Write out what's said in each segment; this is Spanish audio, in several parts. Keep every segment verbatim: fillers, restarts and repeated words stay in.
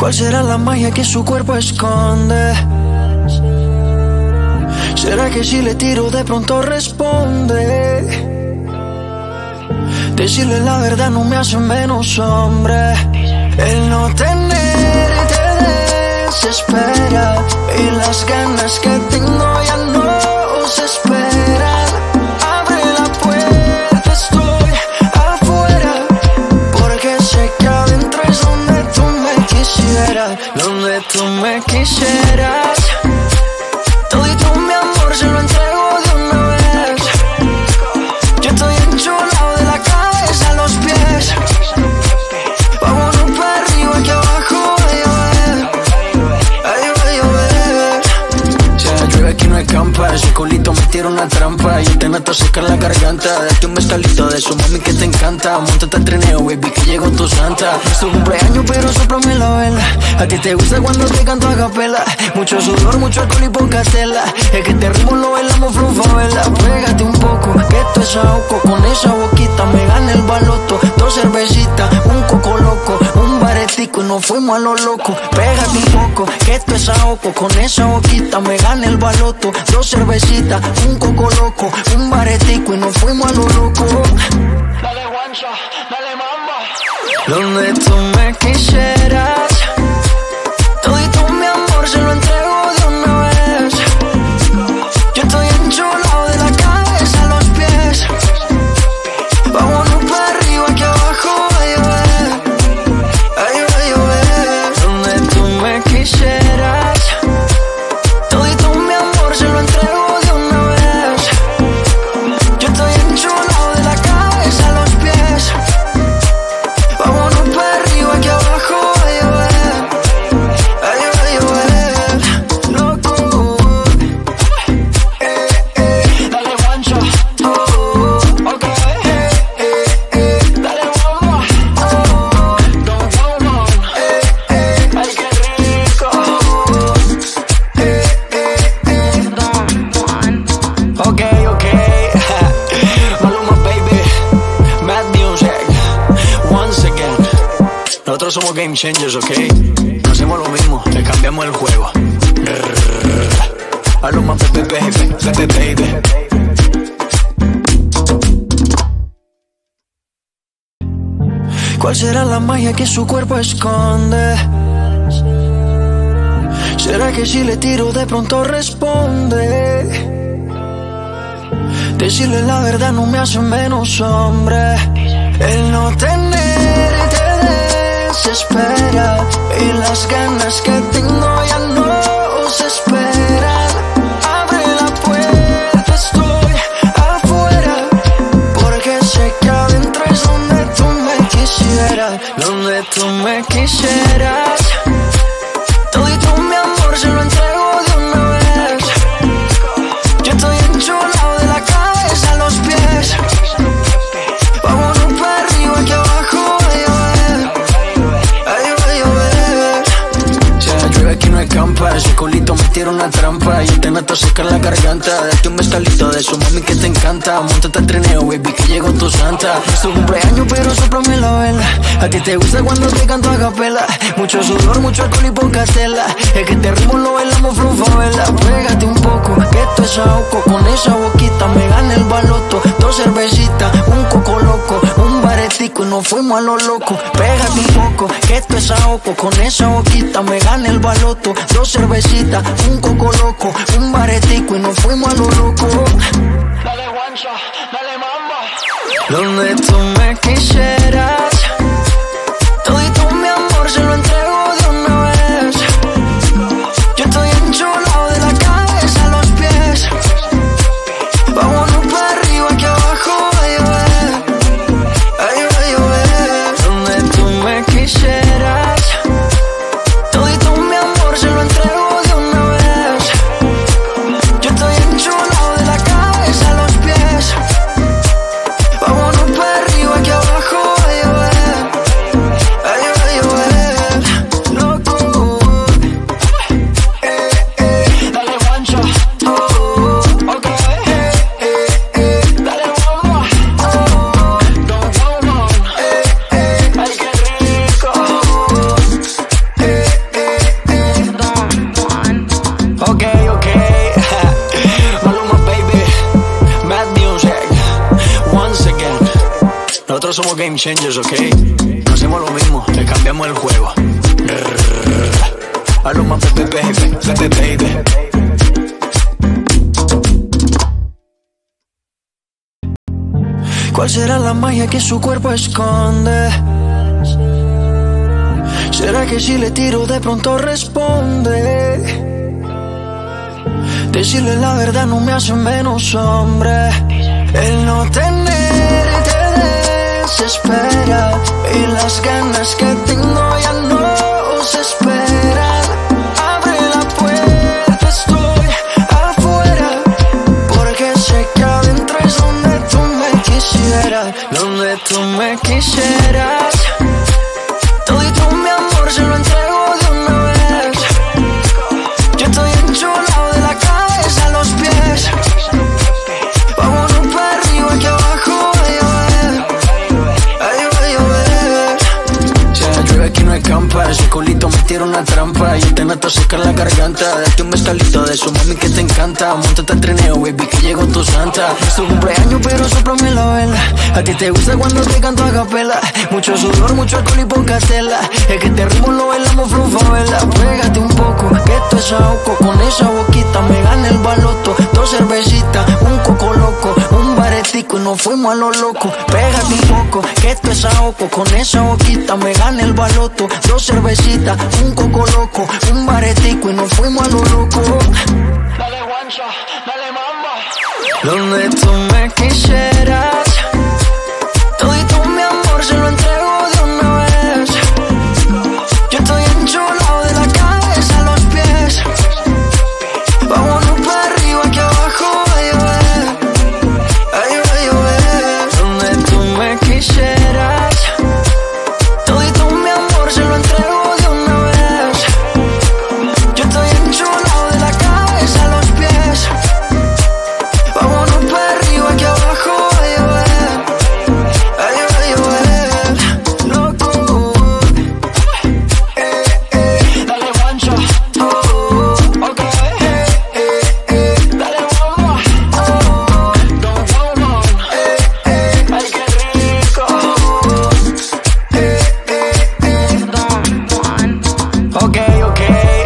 ¿Cuál será la magia que su cuerpo esconde? ¿Será que si le tiro de pronto responde? Decirle la verdad no me hace menos hombre. El no tenerte desespera y las ganas que tengo ya no se esperan. Abre la puerta, estoy afuera, porque sé que adentro es donde tú me quisieras, donde tú me quisieras. Todito mi amor se lo entrego de una vez. Yo estoy enchulado de la cabeza a los pies. Vámonos para arriba, que abajo va a llover. Ay, va a llover. Si la llueve aquí no escampa, ese culito me tira una trampa y te nato seca la garganta. Date un mezcalito de su mami que te encanta. Móntate al trineo, baby, que llegó tu santa. Es tu cumpleaños, pero sóplame la vela. A ti te gusta cuando te canto a capela. Mucho sudor, mucho alcohol y poca tela. Es que este ritmo lo bailamos flow favela. Pégate un poco, que esto es ahogo. Con esa boquita me gana el baloto. Dos cervecitas, un coco loco, un baretico y nos fuimos a lo loco. Pégate un poco, que esto es ahogo. Con esa boquita me gana el baloto. Dos cervecitas, un coco loco, un baretico y nos fuimos a lo loco. Dale guancha, dale mamba. Donde tú me quisieras, todito mi amor se lo entrego de una vez. Yo estoy enchulado de la cabeza a los pies. Vámonos para arriba, que abajo va a llover. Ay, va a llover. Donde tú me quisieras, todito mi amor se lo entrego de una vez. Yo estoy enchulado de la cabeza a los pies. Vámonos para arriba, que abajo va a llover. Ay, va a llover. Loco. Eh, eh. Dale guancha, Oh, ok. eh, eh, eh. Dale bomba, Oh, don Juan. eh, eh. Ay, qué rico. Eh, eh, eh. Don Juan. Ok, ok. Maluma, baby. Mad Music. Once again. Nosotros somos game changers, ok. No hacemos lo mismo, le cambiamos el juego. Maluma, baby, baby, baby, baby. ¿Cuál será la magia que su cuerpo esconde? ¿Será que si le tiro de pronto responde? Decirle la verdad no me hace menos hombre. El no tenerte desespera y las ganas que tengo ya no se esperan. Abre la puerta, estoy afuera, porque sé que adentro es donde tú me quisieras, donde tú me quisieras. Todito mi amor se lo entrego de una vez. Yo estoy enchulado de la cabeza a los pies. Vámonos para arriba, que abajo va a llover. Ay, va a llover. Si la llueve aquí no escampa, ese culito me tira una trampa y te nato seca la garganta. Date un mezcalito de su mami que te encanta. Móntate al trineo, baby, que llegó tu santa. Es tu cumpleaños, pero sóplame la vela. A ti te gusta cuando te canto a capela. Mucho sudor, mucho alcohol y poca tela. Es que este ritmo lo bailamos flow favela. Pégate un poco, que esto es ahogo. Con esa boquita me gana el baloto. Dos cervecitas, un coco loco, un baretico y nos fuimos a lo loco. Pégate un poco, que esto es ahogo. Con esa boquita me gana el baloto. Dos cervecitas, un coco loco, un baretico y nos fuimos a lo loco. Dale guancha, dale mamba. Donde tú me quisieras, todito mi amor se lo entrego de una vez. Yo estoy enchulado de la cabeza a los pies. Vámonos para arriba, que abajo va a llover. Ay, va a llover. Donde tú me quisieras, todito mi amor se lo entrego de una vez. Yo estoy enchulado de la cabeza a los pies. Vámonos para arriba, que abajo va a llover. Nosotros somos game changers, ¿ok? No hacemos lo mismo, le cambiamos el juego. A lo más pepe, baby, pepe, baby. ¿Cuál será la magia que su cuerpo esconde? ¿Será que si le tiro de pronto responde? Decirle la verdad no me hace menos hombre. El no tenerte desespera y las ganas que tengo ya no se esperan. Abre la puerta, estoy afuera, porque sé que adentro es donde tú me quisieras, donde tú me quisieras. Todito mi amor se lo entrego de una vez. Yo estoy enchulado de la cabeza a los pies. Vámonos para arriba que abajo va a llover. Ay, va a llover. Si la llueve aquí no hay campa. Ese culito me tira una trampa y te nato secar la garganta. Date un mezcalito de eso, mami, que te encanta. Móntate al trineo, baby, que llegó tu santa. Es tu cumpleaños, pero sóplame la vela. A ti te gusta cuando te canto a capela. Mucho sudor, mucho alcohol y poca tela. Es que te ritmo lo bailamos flufavela. Pégate un poco, que esto es ahogo. Con esa boquita me gana el baloto. Dos cervecitas, un coco loco, un baretico y nos fuimos a lo loco. Pégate un poco, que esto es ahogo. Con esa boquita me gana el baloto. Dos cervecitas, un coco loco, un baretico y nos fuimos a lo loco. Dale guancha, dale mamba. Donde tú me quisieras, todito mi amor se lo entrego de una vez. Yo estoy enchulado de la cabeza a los pies. Vámonos para arriba que abajo va a llover. Ay, va a llover. Donde tú me quisieras, todito mi amor se lo entrego de una vez. Yo estoy enchulado de la cabeza a los pies. Vámonos para arriba que abajo va a llover. Ay, va a llover. Loco. Eh, eh. Dale guancha, Oh, ok. eh, eh, eh. Dale mamba, Oh, don Juan. eh, eh. Ay, qué rico. Eh, eh, eh. Don Juan. Ok, ok.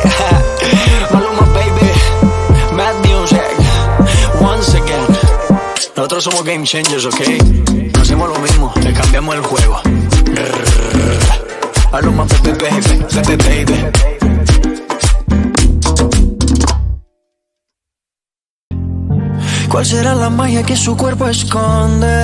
Maluma, baby. Mad Music. Once again. Nosotros somos game changers, ¿ok? No hacemos lo mismo, le cambiamos el juego. Maluma, baby, baby, baby, baby. ¿Cuál será la magia que su cuerpo esconde?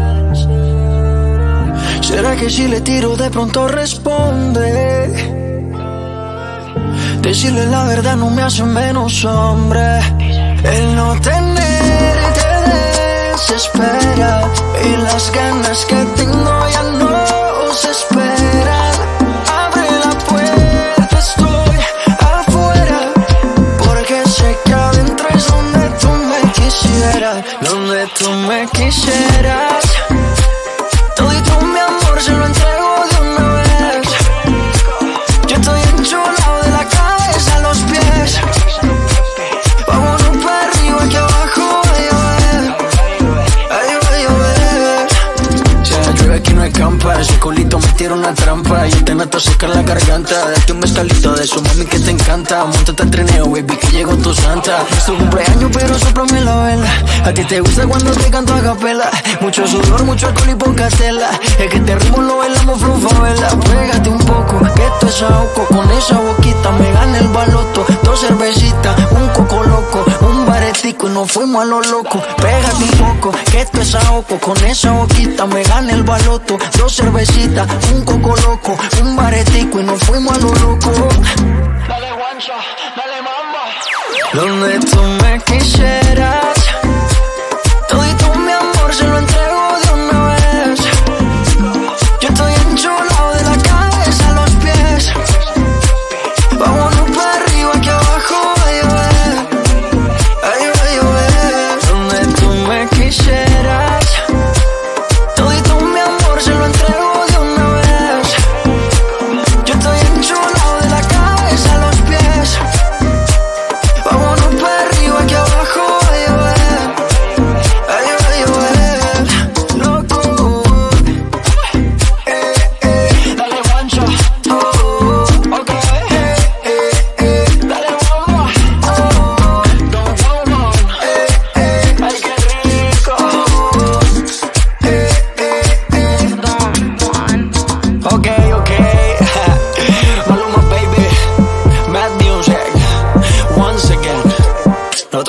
¿Será que si le tiro de pronto responde? Decirle la verdad no me hace menos hombre. El no tenerte desespera y las ganas que tengo ya no se esperan. Abre la puerta, estoy afuera, porque sé que adentro es donde tú me quisieras, donde tú me quisieras. Todito mi amor se lo entrego de una vez. Yo estoy enchulado de la cabeza a los pies. Vámonos para arriba que abajo va a llover. Ay, va a llover. Si la llueve aquí no hay campa. Ese culito me tira una trampa y te nato secar la garganta. Date un mezcalito de eso, mami, que te encanta. Móntate al trineo, baby, que llegó tu santa. Es tu cumpleaños, pero sóplame la vela. A ti te gusta cuando te canto a capela. Mucho sudor, mucho alcohol y poca tela. Es que te ritmo lo bailamos flufavela. Pégate un poco, que esto es ahogo. Con esa boquita me gana el baloto. Dos cervecitas, un coco loco, un baretico y nos fuimos a lo loco. Pégate un poco, que esto es ahogo. Con esa boquita me gana el baloto. Dos cervecitas, un coco loco, un baretico y nos fuimos a lo loco. Dale guancha, dale mamba. Donde tú me quisieras, todito mi amor se lo entrego de una vez. Yo estoy enchulado de la cabeza a los pies. Vámonos para arriba que abajo va a llover. Ay, va a llover. Donde tú me quisieras, todito mi amor se lo entrego de una vez. Yo estoy enchulado de la cabeza a los pies. Vámonos para arriba que abajo va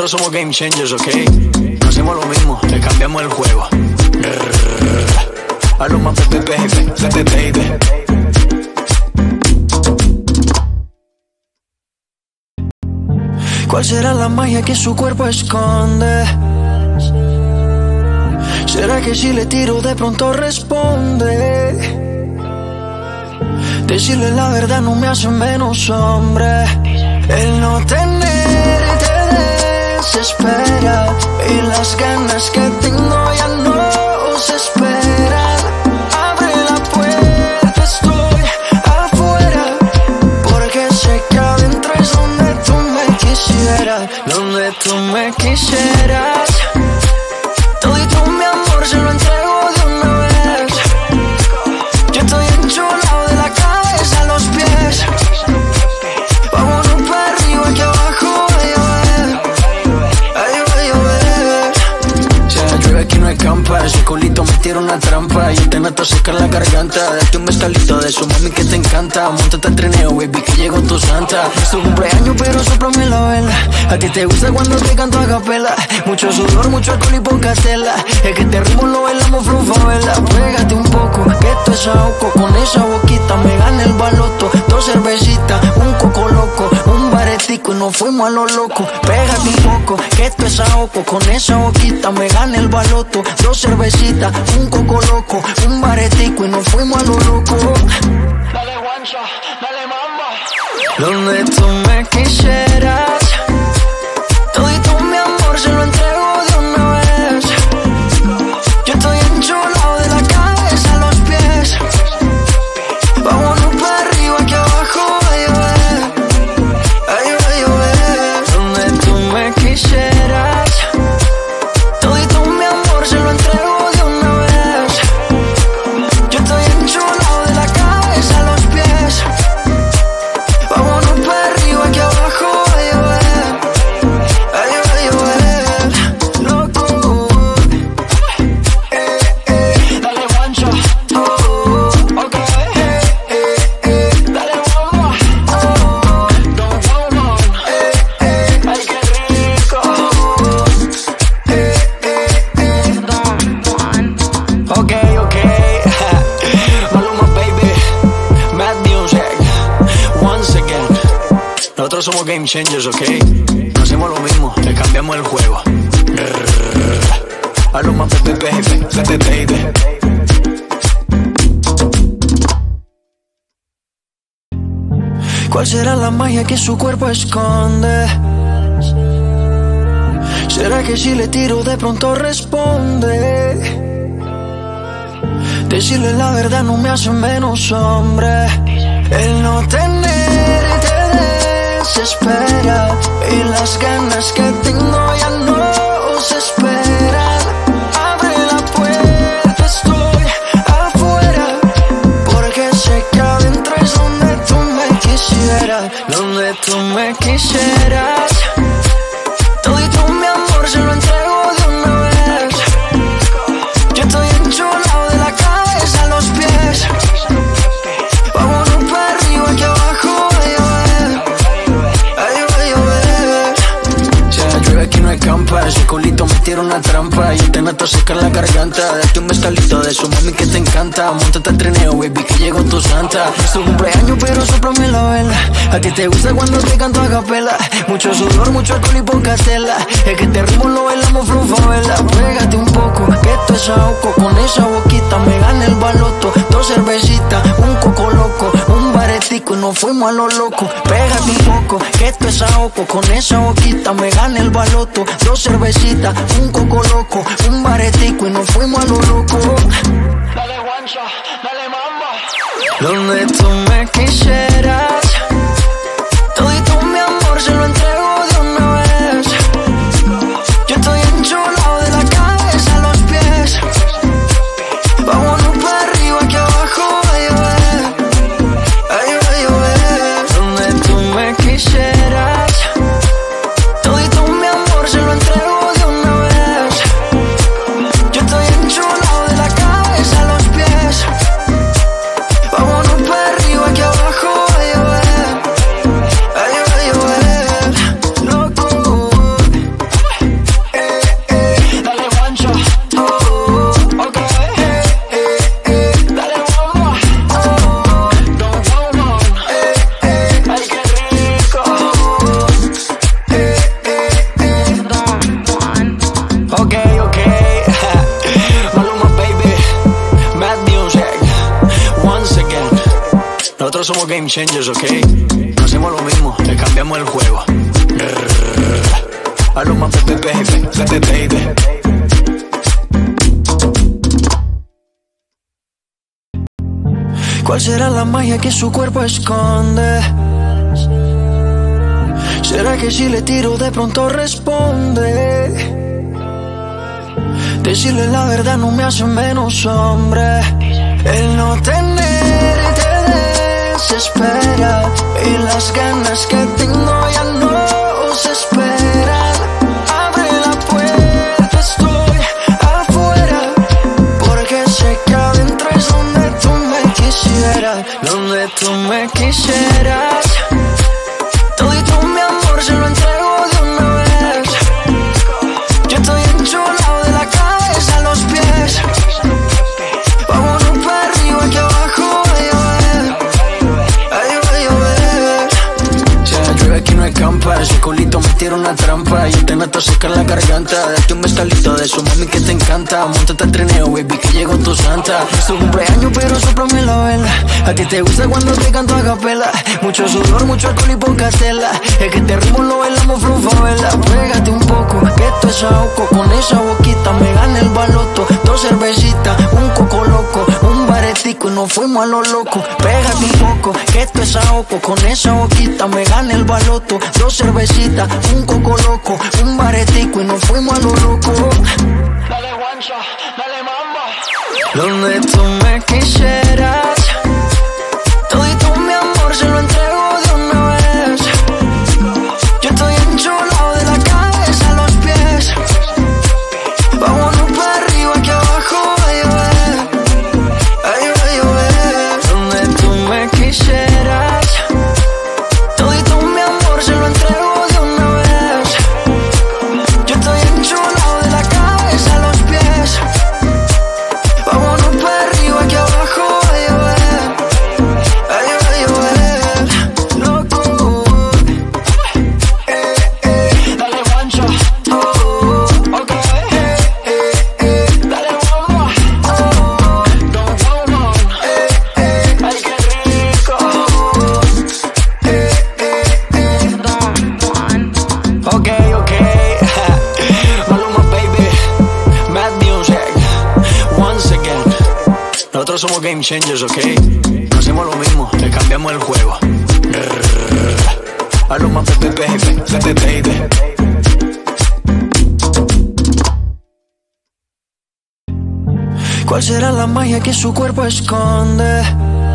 Nosotros somos game changers, ¿ok? No hacemos lo mismo, le cambiamos el juego. A lo más baby, baby, baby, baby. ¿Cuál será la magia que su cuerpo esconde? ¿Será que si le tiro de pronto responde? Decirle la verdad no me hace menos hombre. El no tenerte desespera y las ganas que tengo ya no se esperan. Abre la puerta, estoy afuera, porque sé que adentro es donde tú me quisieras, donde tú me quisieras. Todito mi amor se lo entrego de una vez. Yo estoy enchulado de la cabeza a los pies. Vámonos para arriba, aquí abajo va a llover. Ay, va a llover. Si la llueve aquí no hay campa, ese culito me tira una trampa. Yo te nato seca la garganta, date un mezcalito de su mami que te encanta. Móntate al trineo, baby, que llegó tu santa. Es tu cumpleaños pero soplame la vela. A ti te gusta cuando te canto a capela. Mucho sudor, mucho alcohol y poca tela. Es que este ritmo lo bailamos flufavela. Pégate un poco, que esto es ahogo. Con esa boquita me gana el baloto. Dos cervecitas, un coco loco, un baretico y nos fuimos a lo loco. Pégate un poco, que esto es ahogo. Con esa boquita me gana el baloto. Dos cervecitas, un coco loco, un baretico y nos fuimos a lo loco. Dale guancha, dale mamba. Donde tú me quisieras, todito mi amor se lo entrego de una vez. Yo estoy enchulado de la cabeza a los pies. Vámonos para arriba, aquí abajo va a llover. Ay, va a llover. Donde tú me quisieras, todito mi amor se lo entrego de una vez. Yo estoy enchulado de la cabeza a los pies. Vámonos para arriba, aquí abajo va a llover. Ay, va a llover. Loco. Eh, eh. Dale guancha, Oh, ok. eh, eh, eh. Dale bomba, Oh, don Juan. eh, eh. Ay, qué rico. Eh, eh, eh. Don Juan. Ok, ok. Maluma, baby. Mad Music. Once again. Nosotros somos game changers, ¿ok? No hacemos lo mismo, le cambiamos el juego. A lo más baby, baby, baby, baby. ¿Cuál será la magia que su cuerpo esconde? ¿Será que si le tiro de pronto responde? Decirle la verdad no me hace menos hombre. El no tenerte desespera y las ganas que tengo ya no se esperan. Abre la puerta, estoy afuera, porque sé que adentro es donde tú me quisieras, donde tú me quisieras. Todito mi amor se lo entrego de una vez. Yo estoy enchulado de la cabeza a los pies. Vámonos para arriba, aquí abajo va a llover. Ay, va a llover. Si la llueve aquí no hay campa, ese culito me tira una trampa. Yo te nato seca la garganta, date un mezcalito de su mami que te encanta. Móntate al trineo, baby, que llegó tu santa. Es tu cumpleaños pero soplame la vela. A ti te gusta cuando te canto a capela. Mucho sudor, mucho alcohol y poca tela. Es que este ritmo lo bailamos flufavela. Pégate un poco, que esto es ahogo. Con esa boquita me gana el baloto. Dos cervecitas, un coco loco, un baretico y nos fuimos a lo loco. Pégate un poco, que esto es ahogo. Con esa boquita me gana el baloto. Dos cervecitas, un coco loco, un baretico y nos fuimos a lo loco. Dale guancha, dale mamba. Donde tú me quisieras, todito mi amor se lo entrego de una vez. Yo estoy enchulado de la cabeza a los pies. Vámonos para arriba, aquí abajo va a llover. Ay, va a llover. Donde tú me quisieras, todito mi amor se lo entrego de una vez. Yo estoy enchulado de la cabeza a los pies. Vámonos para arriba, aquí abajo va a llover. somos game changers, ¿ok? No hacemos lo mismo, le cambiamos el juego. A lo más baby, baby, baby, baby. ¿Cuál será la magia que su cuerpo esconde? ¿Será que si le tiro de pronto responde? Decirle la verdad no me hace menos hombre. El no tener te desespera y las ganas que tengo ya no se esperan. Abre la puerta, estoy afuera, porque sé que adentro es donde tú me quisieras, donde tú me quisieras. Todito mi amor se lo entrego de una vez. Yo estoy enchulado de la cabeza a los pies. Vámonos para arriba que abajo va a llover. Ay, va a llover. Si la llueve aquí no escampa, ese culito me tira una trampa y te nata seca la garganta. Date un bestalito de eso, mami, que te encanta. Móntate al trineo, baby, que llegó tu santa. Es tu cumpleaños pero sóplame la vela. A ti te gusta cuando te canto a capela. Mucho sudor, mucho alcohol y poca tela. Es que este ritmo lo bailamos flufavela. Pégate un poco, que esto es ahogo. Con esa boquita me gana el baloto. Dos cervecitas, un coco loco, un baretico y nos fuimos a lo loco. Pégate un poco, que esto es ahogo. Con esa boquita me gana el baloto. Dos cervecitas, un coco loco, un baretico y nos fuimos a lo loco. Dale guancha, dale mamba. Donde tú me quisieras, todito mi amor se lo entrego de una vez. Yo estoy enchulado de la cabeza a los pies. Vámonos para arriba que abajo va a llover. Ay, va a llover. Donde tú me quisieras, todito mi amor se lo entrego de una vez. Yo estoy enchulado de la cabeza a los pies. Vámonos para arriba que abajo va a llover. Ay, va a llover. Loco. Eh, eh. Dale guancha, Oh, ok. eh, eh, eh. Dale mamba. Don't go wrong. Eh, eh, Ay, qué rico. eh, eh, eh. Ok, ok. Maluma, baby. Mad Music. Once again. Nosotros somos game changers, ¿ok? No hacemos lo mismo, le cambiamos el juego. A lo más baby, baby, baby, baby. ¿Cuál será la magia que su cuerpo esconde?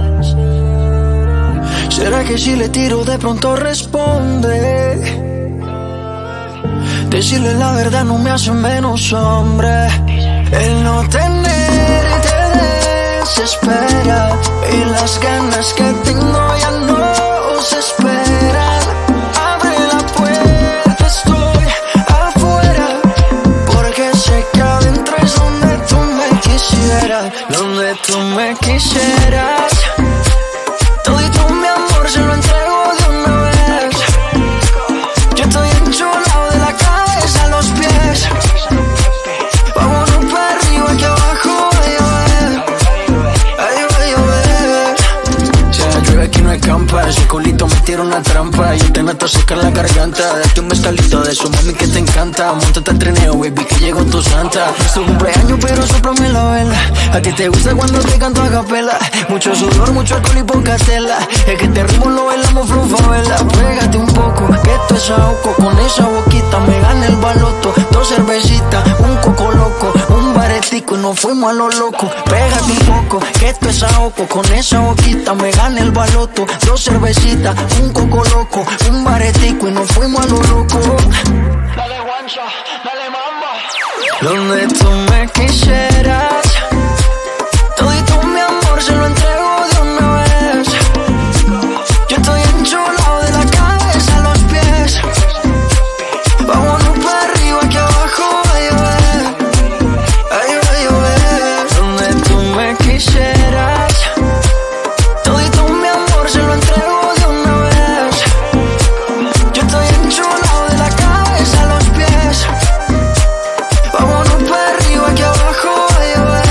¿Será que si le tiro de pronto responde? Decirle la verdad no me hace menos hombre. El no tener te desespera y las ganas que tengo ya no se esperan. Abre la puerta, estoy afuera, porque sé que adentro es donde tú me quisieras, donde tú me quisieras. Todito mi amor se lo entrego de una vez. Yo estoy enchulado de la cabeza a los pies. Vámonos para arriba que abajo va a llover. Ay, va a llover. Si la llueve aquí no escampa, ese culito me tira una trampa y te nata seca la garganta. Date un bestalito de eso, mami, que te encanta. Móntate al trineo, baby, que llegó tu santa. Es tu cumpleaños pero sóplame la vela. A ti te gusta cuando te canto a capela. Mucho sudor, mucho alcohol y poca tela. Es que este ritmo lo bailamos flufavela. Pégate un poco, que esto es ahogo. Con esa boquita me gana el baloto. Dos cervecitas, un coco loco, un baretico y nos fuimos a lo loco. Pégate un poco, que esto es ahogo. Con esa boquita me gana el baloto. Dos cervecitas, un coco loco, un baretico y nos fuimos a lo loco. Dale guancha, dale mamba. Donde tú me quisieras, todito mi amor se lo entrego de una vez. Yo estoy enchulado de la cabeza a los pies. Vámonos para arriba que abajo va a llover. Ay, va a llover. Donde tú me quisieras, todito mi amor se lo entrego de una vez. Yo estoy enchulado de la cabeza a los pies. Vámonos para arriba que abajo va a llover.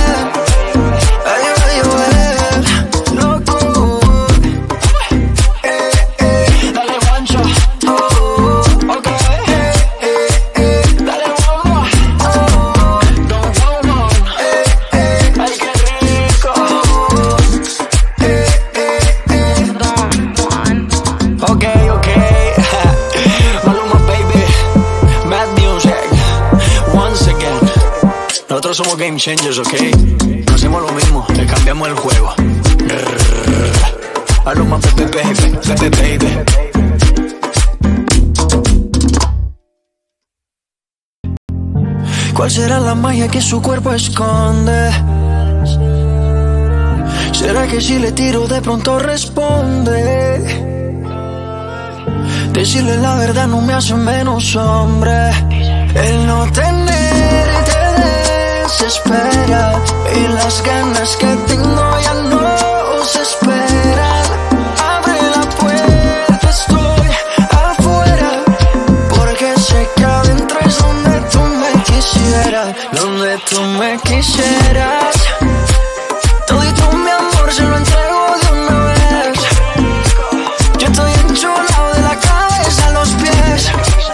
Nosotros somos game changers, ¿ok? No hacemos lo mismo, le cambiamos el juego. A lo más pepe, pepe, pepe, baby. ¿Cuál será la magia que su cuerpo esconde? ¿Será que si le tiro de pronto responde? Decirle la verdad no me hace menos hombre. El no tenerte desespera y las ganas que tengo ya no se esperan. Abre la puerta, estoy afuera, porque sé que adentro es donde tú me quisieras, donde tú me quisieras. Todito mi amor se lo entrego de una vez. Yo estoy enchulado de la cabeza a los pies.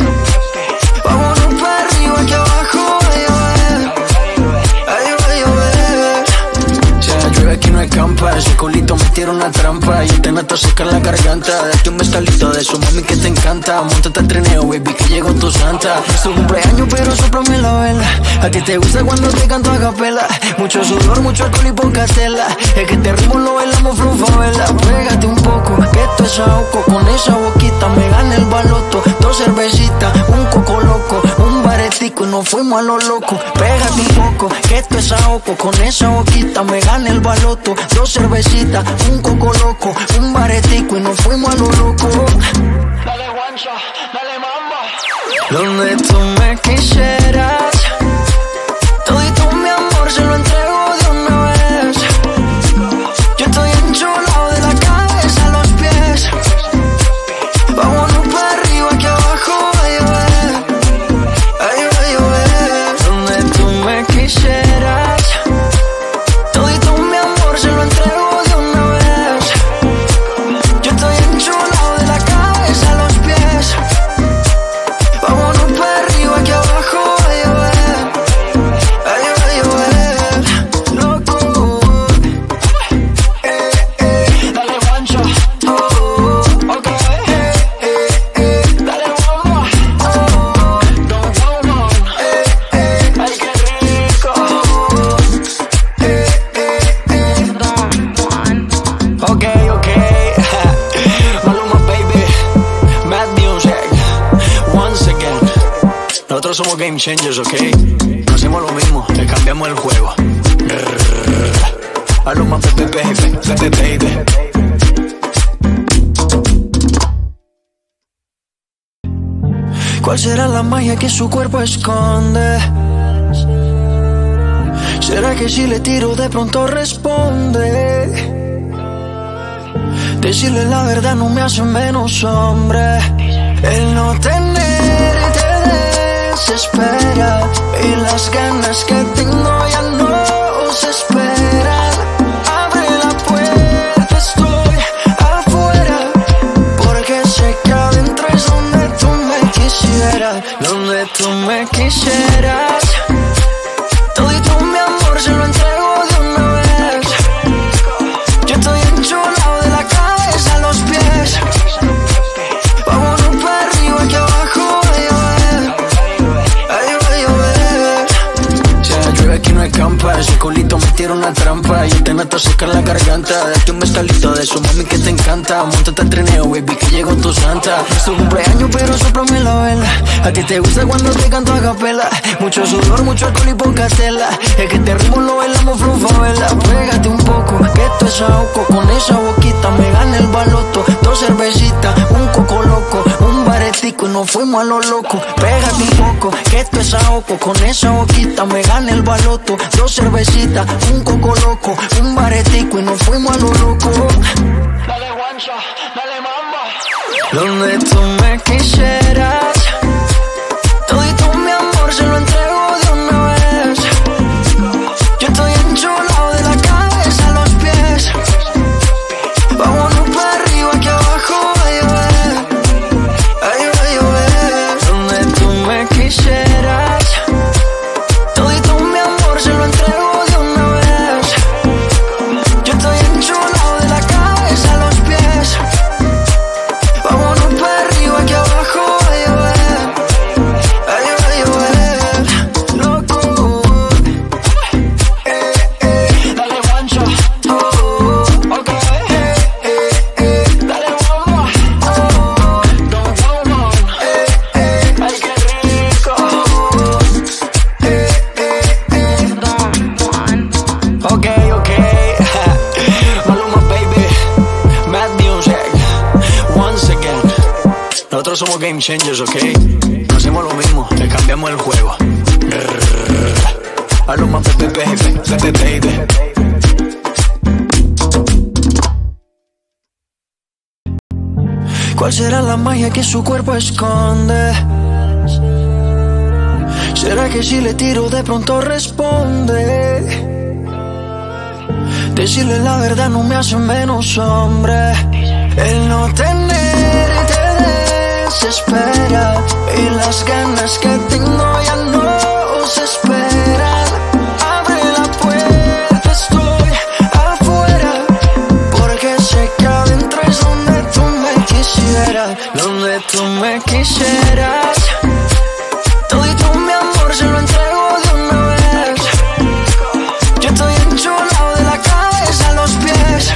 Vámonos para arriba que abajo va a llover. Ay, va a llover. Si llueve aquí no hay campa, ese culito me tira una trampa. Yo te nato seca la garganta. Date un bestalito de su mami que te encanta. Móntate al trineo, baby, que llegó tu santa. Es tu cumpleaños pero sóplame la vela. A ti te gusta cuando te canto a capela. Mucho sudor, mucho alcohol y poca tela. Es que este ritmo lo bailamos flufavela. Pégate un poco, que esto es ahogo. Con esa boquita me gana el baloto. Dos cervecitas, un coco loco, un baretico y nos fuimos a lo loco. Pégate un poco, que esto es ahogo. Con esa boquita me gana el baloto. Dos cervecitas, un coco loco, un baretico y nos fuimos a lo loco. Dale guancha, dale mamba. Donde tú me quisieras, todito mi amor se lo entrego de una vez. Yo estoy enchulado de la cabeza a los pies. Vámonos para arriba que abajo va a llover. Ay, va a llover. Donde tú me quisieras, todito mi amor se lo entrego de una vez. Yo estoy enchulado de la cabeza a los pies. Vámonos para arriba que abajo va a llover. Ay, va a llover. Loco. Eh, eh. Dale guancha, Oh, ok. eh, eh, eh. Dale bomba, don't go on. Eh, eh. Ay, qué rico. Eh, eh, eh. Ok, ok. Maluma, baby. Mad Music. Once again. Nosotros somos game changers, ¿ok? No hacemos lo mismo, le cambiamos el juego. A lo más pepe, pepe, pepe, baby. ¿Cuál será la magia que su cuerpo esconde? ¿Será que si le tiro de pronto responde? Decirle la verdad no me hace menos hombre. El no tenerte desespera y las ganas que tengo ya no se esperan. Abre la puerta, estoy afuera, porque sé que adentro es donde tú me quisieras, donde tú me quisieras. Todito mi amor se lo entrego de una vez. Yo estoy enchulado de la cabeza a los pies. Vámonos para arriba que abajo va a llover. Ay, va a llover. Si llueve aquí no hay campa, ese culito me tira una trampa. Yo te nato seca la garganta. Date un bestalito de su mami que te encanta. Móntate al trineo, baby, que llegó tu santa. Es tu cumpleaños pero sóplame la vela. A ti te gusta cuando te canto a capela. Mucho sudor, mucho alcohol y poca tela. Es que este ritmo lo bailamos flufavela. Pégate un poco, que esto es ahogo. Con esa boquita me gana el baloto. Dos cervecitas, un coco loco, un baretico y nos fuimos a lo loco. Pégate un poco, que esto es ahogo. Con esa boquita me gana el baloto. Dos cervecitas, un coco loco, un baretico y nos fuimos a lo loco. Dale guancha, dale mamba. Donde tú me quisieras, todito mi amor se lo entrego de una vez. Yo estoy enchulado de la cabeza a los pies. Vámonos para arriba que abajo va a llover. Ay, va a llover. Donde tú me quisieras, todito mi amor se lo entrego de una vez. Yo estoy enchulado de la cabeza a los pies. Vámonos para arriba que abajo va a llover. Nosotros somos game changers, ¿ok? No hacemos lo mismo, te cambiamos el juego. A lo más baby, baby, baby. ¿Cuál será la magia que su cuerpo esconde? ¿Será que si le tiro de pronto responde? Decirle la verdad no me hace menos hombre. El no tener te desespera y las ganas que tengo ya no se esperan. Abre la puerta, estoy afuera, porque sé que adentro es donde tú me quisieras, donde tú me quisieras. Todito mi amor se lo entrego de una vez. Yo estoy enchulado de la cabeza a los pies.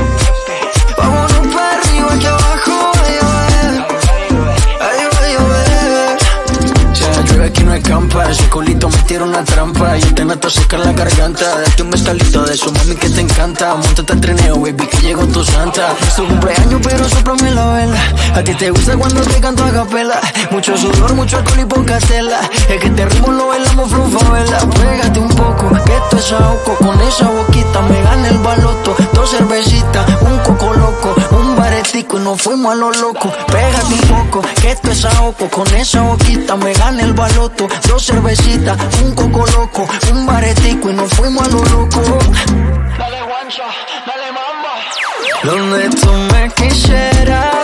Vámonos para arriba que abajo va a llover. Ay, va a llover. Si la llueve aquí no escampa, ese culito me tira una trampa. Y te nato seca la garganta. Date un mezcalito de su mami que te encanta. Móntate al trineo, baby, que llegó tu santa. Es tu cumpleaños pero sóplame la vela. A ti te gusta cuando te canto a capela. Mucho sudor, mucho alcohol y poca tela. Es que este ritmo lo bailamos flufavela. Pégate un poco, que esto es ahogo. Con esa boquita me gana el baloto. Dos cervecitas, un coco loco, un baretico y nos fuimos a lo loco. Pégate un poco, que esto es ahogo. Con esa boquita me gana el baloto. Dos cervecitas, un coco loco, un baretico y nos fuimos a lo loco. Dale guancha, dale mamba. Donde tú me quisieras,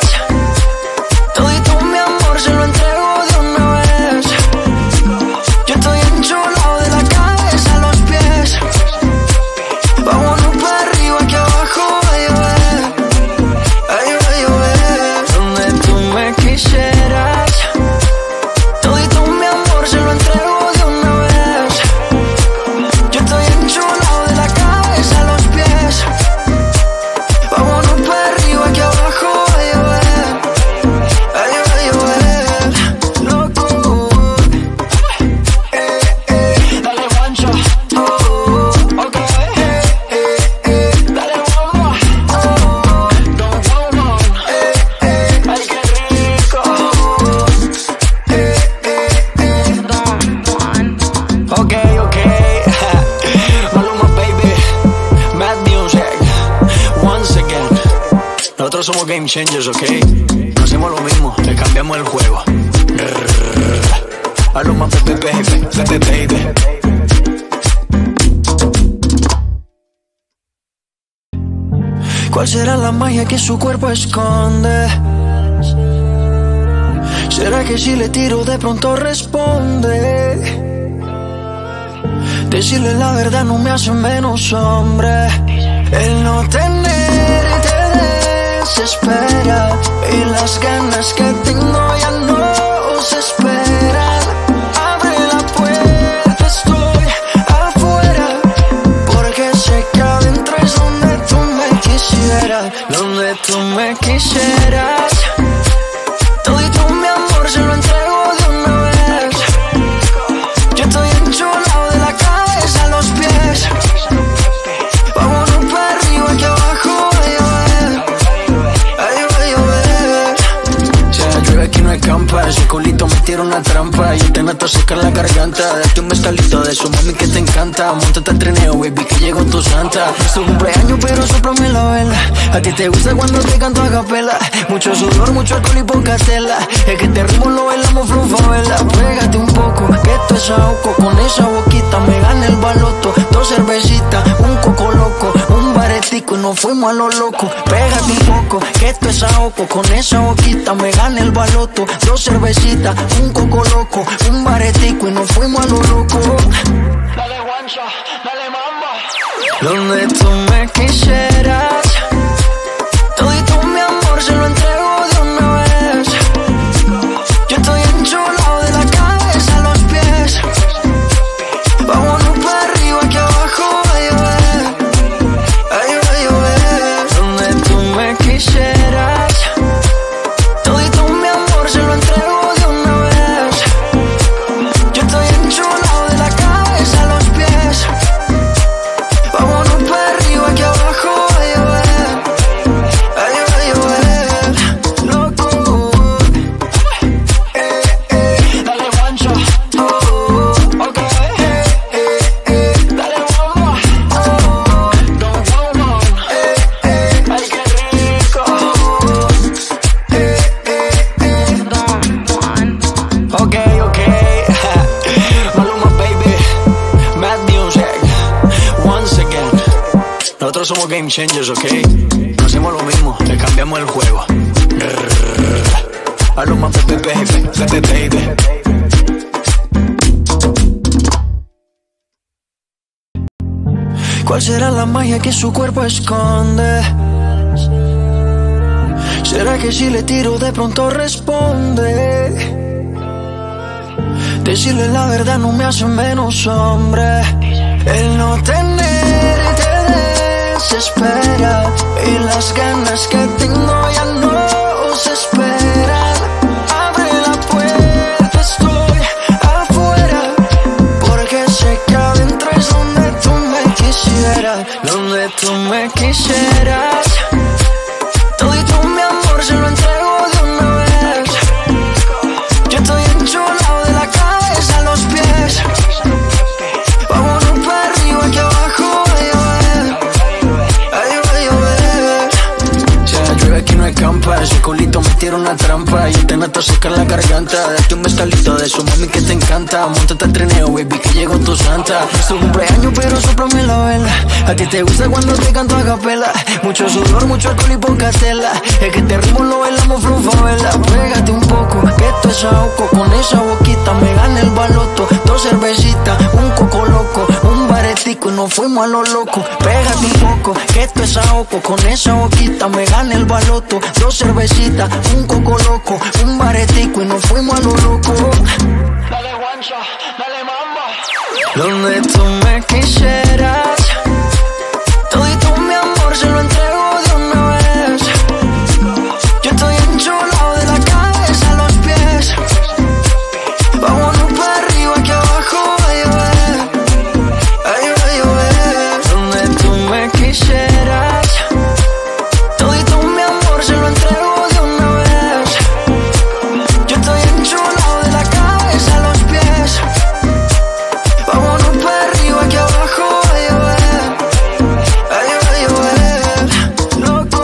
todito mi amor se lo entrego de una vez. Yo estoy enchulado de la cabeza a los pies. Vámonos para arriba que abajo va a llover. Ay, va a llover. Donde tú me quisieras, todito mi amor se lo entrego de una vez. Yo estoy enchulado de la cabeza a los pies. Vámonos para arriba que abajo va a llover. Ay, va a llover. Loco. Eh, eh. Dale guancha, Oh, ok. eh, eh, eh. Dale bomba, Oh, don't hold on. eh, eh. Ay, qué rico. Eh, eh, eh. Ok, ok. Maluma, baby. Mad Music. Once again. Nosotros somos game changers, ¿ok? No hacemos lo mismo, te cambiamos el juego. A lo más baby, baby, baby. ¿Cuál será la magia que su cuerpo esconde? ¿Será que si le tiro de pronto responde? Decirle la verdad no me hace menos hombre. El no tener te desespera y las ganas que tengo ya no se esperan. Abre la puerta, estoy afuera, porque sé que adentro es donde tú me quisieras, donde tú me quisieras. Todito mi amor se lo entrego de una vez. Yo estoy enchulado de la cabeza a los pies. Vámonos para arriba que abajo va a llover. Ay, va a llover. Si la llueve aquí no escampa, ese culito me tira una trampa. Y te nato seca la garganta. Date un mezcalito de su mami que te encanta. Móntate al trineo, baby, que llegó tu santa. Es tu cumpleaños pero sóplame la vela. A ti te gusta cuando te canto a capela. Mucho sudor, mucho alcohol y poca tela. Es que este ritmo lo bailamos flufavela. Pégate un poco, que esto es ahogo. Con esa boquita me gana el baloto. Dos cervecitas, un coco loco, un baretico y nos fuimos a lo loco. Pégate un poco, que esto es ahogo. Con esa boquita me gana el baloto. Dos cervecitas, un coco loco, un baretico y nos fuimos a lo loco. Dale guancha, dale mamba. Donde tú me quisieras, todito mi amor se lo entrego de una vez. Yo estoy enchulado de la cabeza a los pies. Vámonos para arriba que abajo va a llover. Ay, va a llover. Donde tú me quisieras, todito mi amor se lo entrego de una vez. Yo estoy enchulado de la cabeza a los pies. Vámonos para arriba que abajo va a llover. Nosotros somos game changers, ¿ok? No hacemos lo mismo, le cambiamos el juego. A lo más baby, baby, baby, baby. ¿Cuál será la magia que su cuerpo esconde? ¿Será que si le tiro de pronto responde? Decirle la verdad no me hace menos hombre. El no tener te desespera y las ganas que tengo ya no se esperan. Abre la puerta, estoy afuera, porque sé que adentro es donde tú me quisieras, donde tú me quisieras. Todito mi amor se lo entrego de una vez. Yo estoy enchulado de la cabeza a los pies. Vámonos para arriba, aquí abajo va a llover. Ay, va a llover. Si la llueve aquí no hay campa, ese culito me tira una trampa y te nato secar la garganta. Date un mezcalito de eso, mami, que te encanta. Móntate al trineo, baby, que llegó tu santa. Es tu cumpleaños, pero sóplame la vela. A ti te gusta cuando te canto a capela. Mucho sudor, mucho alcohol y poca tela. Es que este ritmo lo bailamos flufavela. Pégate un poco, que esto es ahogo. Con esa boquita me gana el baloto. Dos cervecitas, un coco loco, un baretico y nos fuimos a lo loco. Pégate un poco, que esto es ahogo. Con esa boquita me gana el baloto. Dos cervecitas, un coco loco, un baretico y nos fuimos a lo loco. Dale guancha, dale mamba. Donde tú me quisieras, todito mi amor se lo entrego de una vez. Yo estoy enchulado de la cabeza a los pies. Vámonos para arriba, aquí abajo va a llover. Ay, va a llover. Donde tú me quisieras, todito mi amor se lo entrego de una vez. Yo estoy enchulado de la cabeza a los pies. Vámonos para arriba, aquí abajo va a llover. Ay, va a llover. Loco.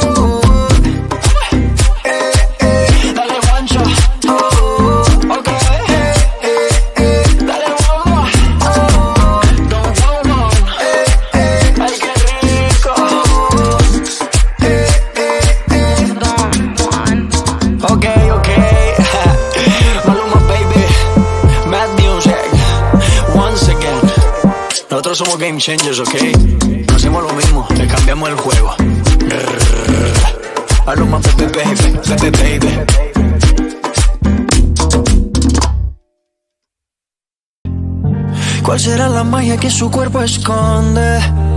Eh, eh. Dale guancha. Oh, Ok. eh, eh, eh. Dale bomba. Don Juan. Eh, eh. Ay, qué rico. Eh, eh, eh. Ok, ok. Maluma, baby. Mad Music. Once again. Nosotros somos game changers, ¿ok? No hacemos lo mismo, le cambiamos el juego. A lo más baby, baby, baby, baby. ¿Cuál será la magia que su cuerpo esconde?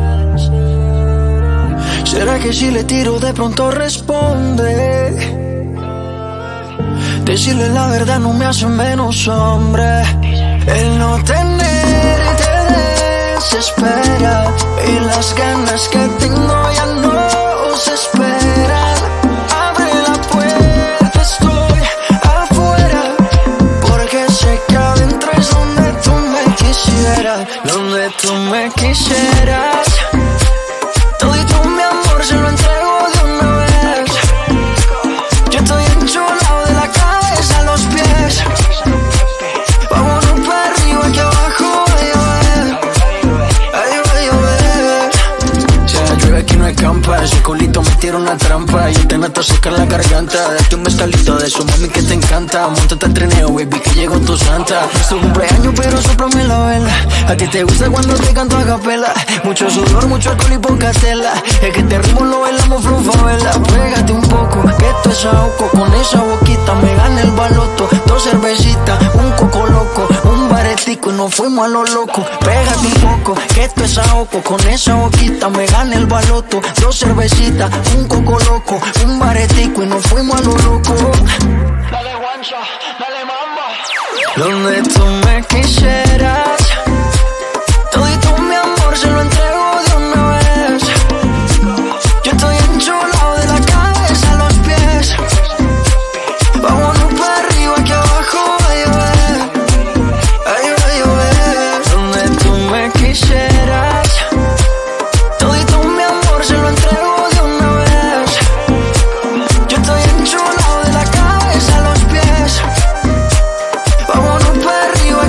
¿Será que si le tiro de pronto responde? Decirle la verdad no me hace menos hombre. El no tener te desespera y las ganas que tengo ya no se esperan. Abre la puerta, estoy afuera, porque sé que adentro es donde tú me quisieras, donde tú me quisieras. Todito mi amor se lo entrego de una vez. Yo estoy enchulado de la cabeza a los pies. Vámonos para arriba, aquí abajo va a llover. Ay, va a llover. Si la llueve aquí no hay campa, ese culito me tira una trampa y te nato secar la garganta. Date un mezcalito de eso, mami, que te encanta. Móntate al trineo, baby, que llegó tu santa. Es tu cumpleaños, pero sóplame la vela. A ti te gusta cuando te canto a capela. Mucho sudor, mucho alcohol y poca tela. Es que este ritmo lo bailamos flufavela. Pégate un poco, que esto es ahogo. Con esa boquita me gana el baloto. Dos cervecitas, un coco loco, un baretico y nos fuimos a lo loco. Pégate un poco, que esto es ahogo. Con esa boquita me gana el baloto. Dos cervecitas, un coco loco, un baretico y nos fuimos a lo loco. Dale guancha, dale mamba. Donde tú me quisieras, todito mi amor se lo entrego de una vez. Yo estoy enchulado de la cabeza a los pies. Vámonos para arriba, aquí abajo va a llover. Ay, va a llover. Donde tú me quisieras, todito mi amor se lo entrego de una vez. Yo estoy enchulado de la cabeza a los pies. Vámonos para arriba,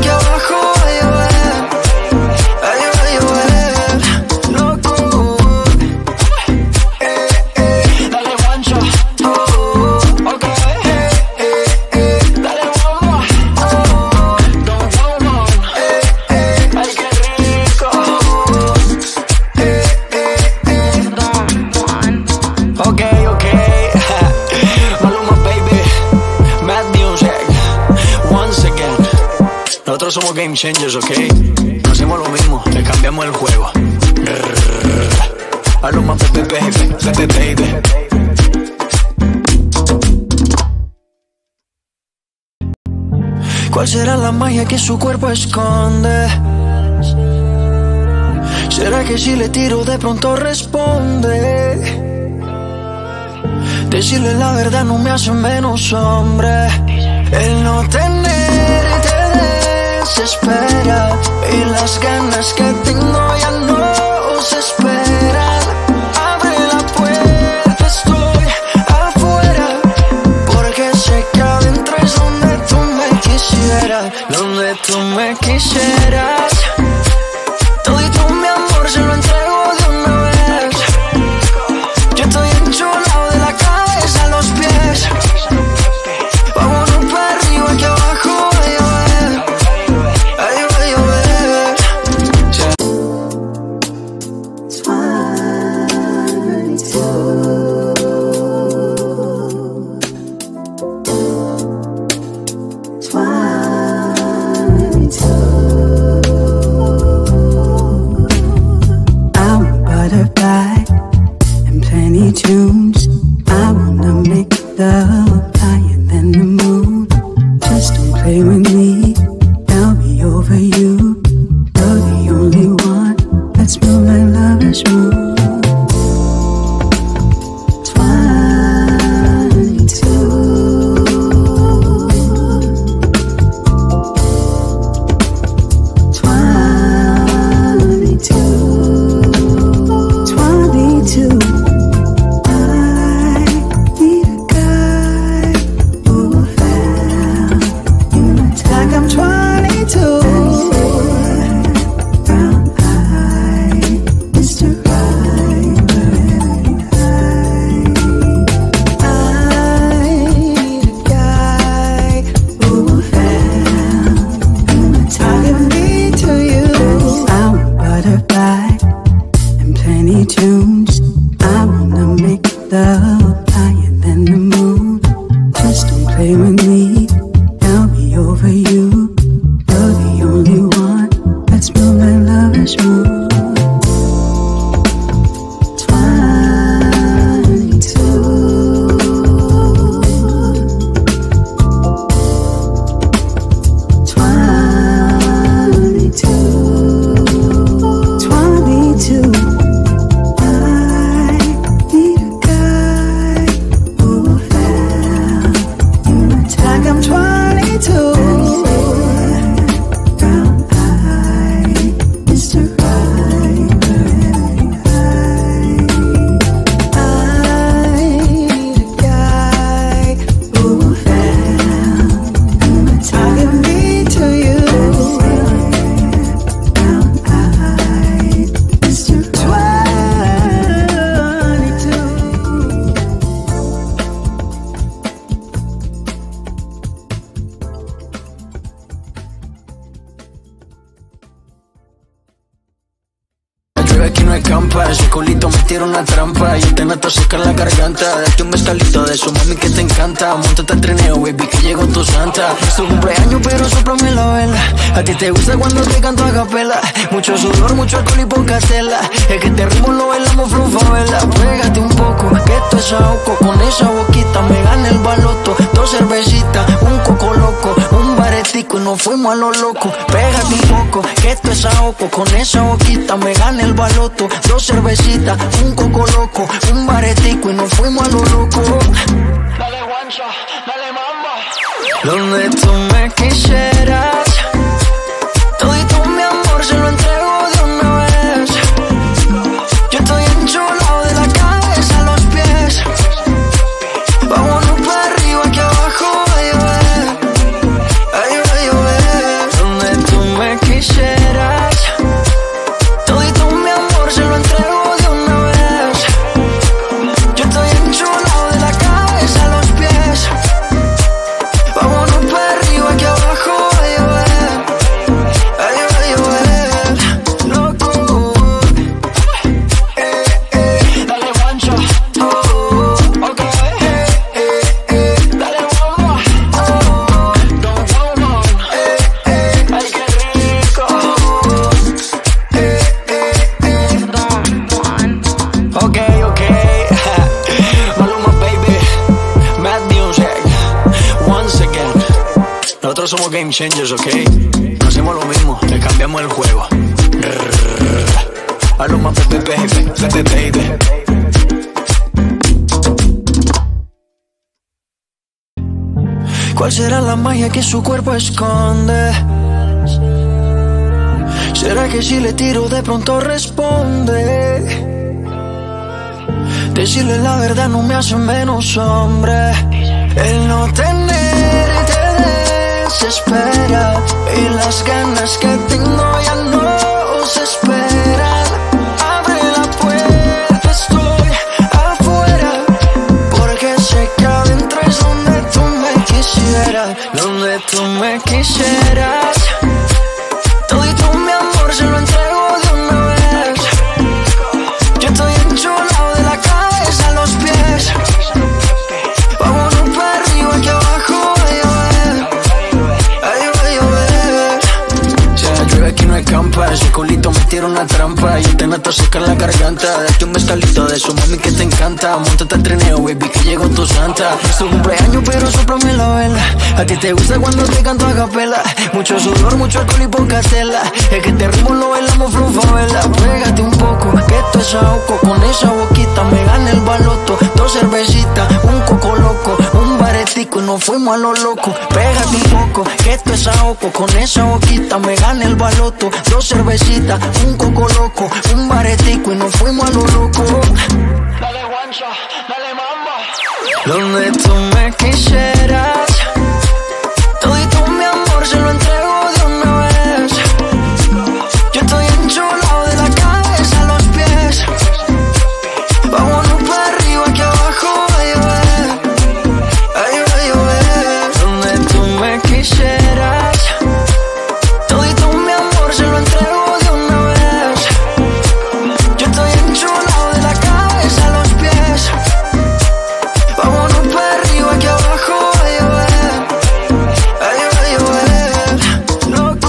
somos game changers, ok. No hacemos lo mismo, le cambiamos el juego. A lo más baby, baby, baby, baby. ¿Cuál será la magia que su cuerpo esconde? ¿Será que si le tiro de pronto responde? Decirle la verdad no me hace menos hombre. El no tener te desespera y las ganas que tengo ya no se esperan. Abre la puerta, estoy afuera, porque sé que adentro es donde tú me quisieras, donde tú me quisieras. Todito mi amor se lo entrego de una vez. Yo estoy enchulado de la cabeza a los pies. Vámonos para arriba, aquí abajo va a llover. Ahí va a llover. Butterfly and plenty tunes. I wanna make love higher than the moon. Just don't play with me, I'll be over you. You're the only one. Let's move like lovers move. Tunes. I wanna make love higher than the moon. Just don't play with me, I'll be over you. You're the only one. Let's move like lovers move. Aquí no hay campa, ese culito me tira una trampa. Yo te nato seca en la garganta. Date un mezcalito de eso, mami, que te encanta. Móntate al trineo, baby, que llegó tu santa. Es tu cumpleaños, pero sóplame la vela. A ti te gusta cuando te canto a capela. Mucho sudor, mucho alcohol y poca tela. Es que este ritmo lo bailamos flow favela. Pégate un poco, que esto es ahogo. Con esa boquita me gana el baloto. Dos cervecitas, un coco loco, un baretico y nos fuimos a lo loco. Pégate un poco, que esto es ahogo. Con esa boquita me gana el baloto. Dos cervecitas, un coco loco, un baretico y nos fuimos a lo loco. Dale guancha, dale mamba. Donde tú me quisieras, todito mi amor se lo entrego de una vez. Yo estoy enchulado de la cabeza a los pies. Vámonos para arriba, aquí abajo va a llover. Ahí va a llover. Donde tú me quisieras, todito mi amor se lo entrego de una vez. Yo estoy enchulado de la cabeza a los pies. Vámonos para arriba, aquí abajo va a llover. Nosotros somos game changers, ¿ok? No hacemos lo mismo, le cambiamos el juego. A lo más pepe, baby, pepe, baby. ¿Cuál será la magia que su cuerpo esconde? ¿Será que si le tiro de pronto responde? Decirle la verdad no me hace menos hombre. El no tener te desespera, y las ganas que tengo ya no se esperan. Abre la puerta, estoy afuera, porque sé que adentro es donde tú me quisieras, donde tú me quisieras. Todito mi amor se lo entrego de una vez. Yo estoy enchulado de la cabeza a los pies. Vámonos para arriba, aquí abajo va a llover. Ay, va a llover. Ya llueve, aquí no hay campa. Ese culito me tira una trampa. Yo te nato seca la garganta. Date un mezcalito de eso, mami, que te encanta. Móntate al trineo, baby, que llegó tu santa. Es tu cumpleaños, pero sóplame la vela. A ti te gusta cuando te canto a capela. Mucho sudor, mucho alcohol y poca tela. Es que este ritmo lo bailamos flufavela. Pégate un poco, que esto es ahogo. Con esa boquita me gana el baloto. Dos cervecitas, un coco loco, un baretico y nos fuimos a lo loco. Pégate un poco, que esto es ahogo. Con esa boquita me gana el baloto. Dos cervecitas, un coco loco, un baretico y nos fuimos a lo loco. Dale guancha, dale mamba. Donde tú me quisieras, todito mi amor se lo entrego de una vez. Yo estoy enchulado de la cabeza a los pies. Vámonos para arriba, aquí abajo va a llover. Ay, va a llover. Donde tú me quisieras, todito mi amor se lo entrego de una vez. Yo estoy enchulado de la cabeza a los pies. Vámonos para arriba, aquí abajo va a llover. Ay, va a llover. Loco.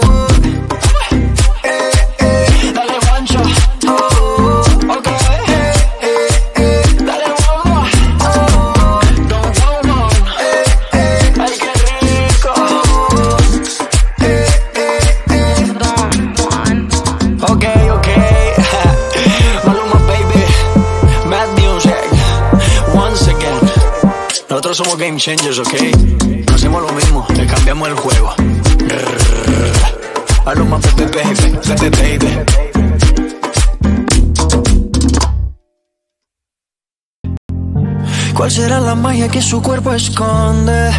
Eh, eh. Dale guancha. Oh, Ok. eh, eh, eh. Dale bomba. Don't go on. Eh, eh. Ay, qué rico. Eh, eh, eh. Ok, ok. Maluma, baby. Mad Music. Once again. Nosotros somos game changers, ¿ok? No hacemos lo mismo, le cambiamos el juego. A lo más pepe, baby, pepe, baby. ¿Cuál será la magia que su cuerpo esconde?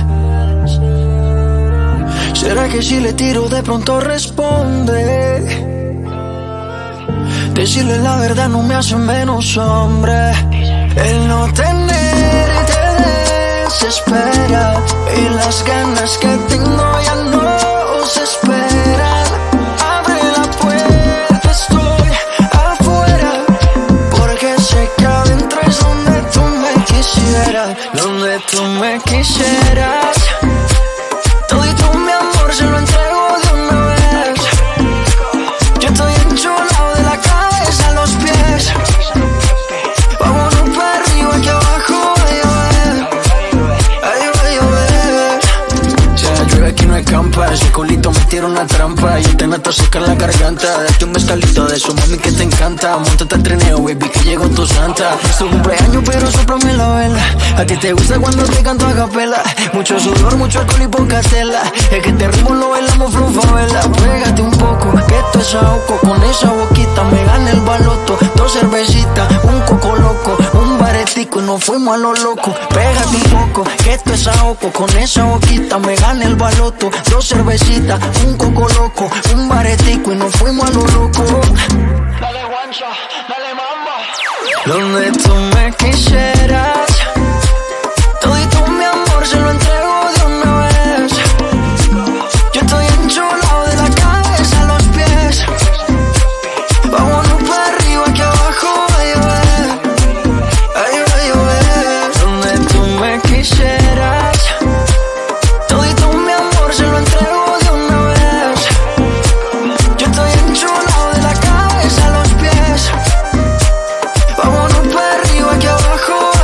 ¿Será que si le tiro de pronto responde? Decirle la verdad no me hace menos hombre. El no tener te desespera, y las ganas que tengo ya no se esperan. Abre la puerta, estoy afuera, porque sé que adentro es donde tú me quisieras, donde tú me quisieras. Todito mi amor se lo entrego de una vez. Yo estoy enchulado de la cabeza a los pies. Vámonos para arriba, aquí abajo va a llover. Ay, va a llover. Ya llueve, aquí no hay campa. Ese culito me tira una trampa. Yo te nato seca la garganta. Date un mezcalito de eso, mami, que te encanta. Móntate al trineo, baby, que llegó tu santa. Es tu cumpleaños, pero sóplame la vela. A ti te gusta cuando te canto a capela. Mucho sudor, mucho alcohol y poca tela. Es que este ritmo lo bailamos flufavela. Pégate un poco, que esto es ahogo. Con esa boquita me gana el baloto. Dos cervecitas, un coco loco, un baretico y nos fuimos a lo loco. Pégate un poco, que esto es ahogo. Con esa boquita me gana el baloto. Dos cervecitas, un coco loco, un baretico y nos fuimos a lo loco. Dale guancha, dale mamba. Donde tú me quisieras, todito mi amor se lo entrego de una vez. Yo estoy enchulado de la cabeza a los pies. Vámonos para arriba, aquí abajo va a llover. Ay, va a llover. Donde tú me quisieras, todito mi amor se lo entrego de una vez. Yo estoy enchulado de la cabeza a los pies. Vámonos para arriba, aquí abajo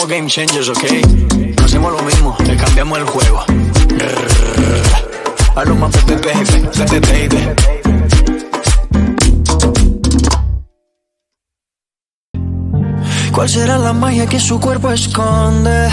somos game changers, ok. No hacemos lo mismo, le cambiamos el juego. A lo más pepe, pepe, pepe, baby. ¿Cuál será la magia que su cuerpo esconde?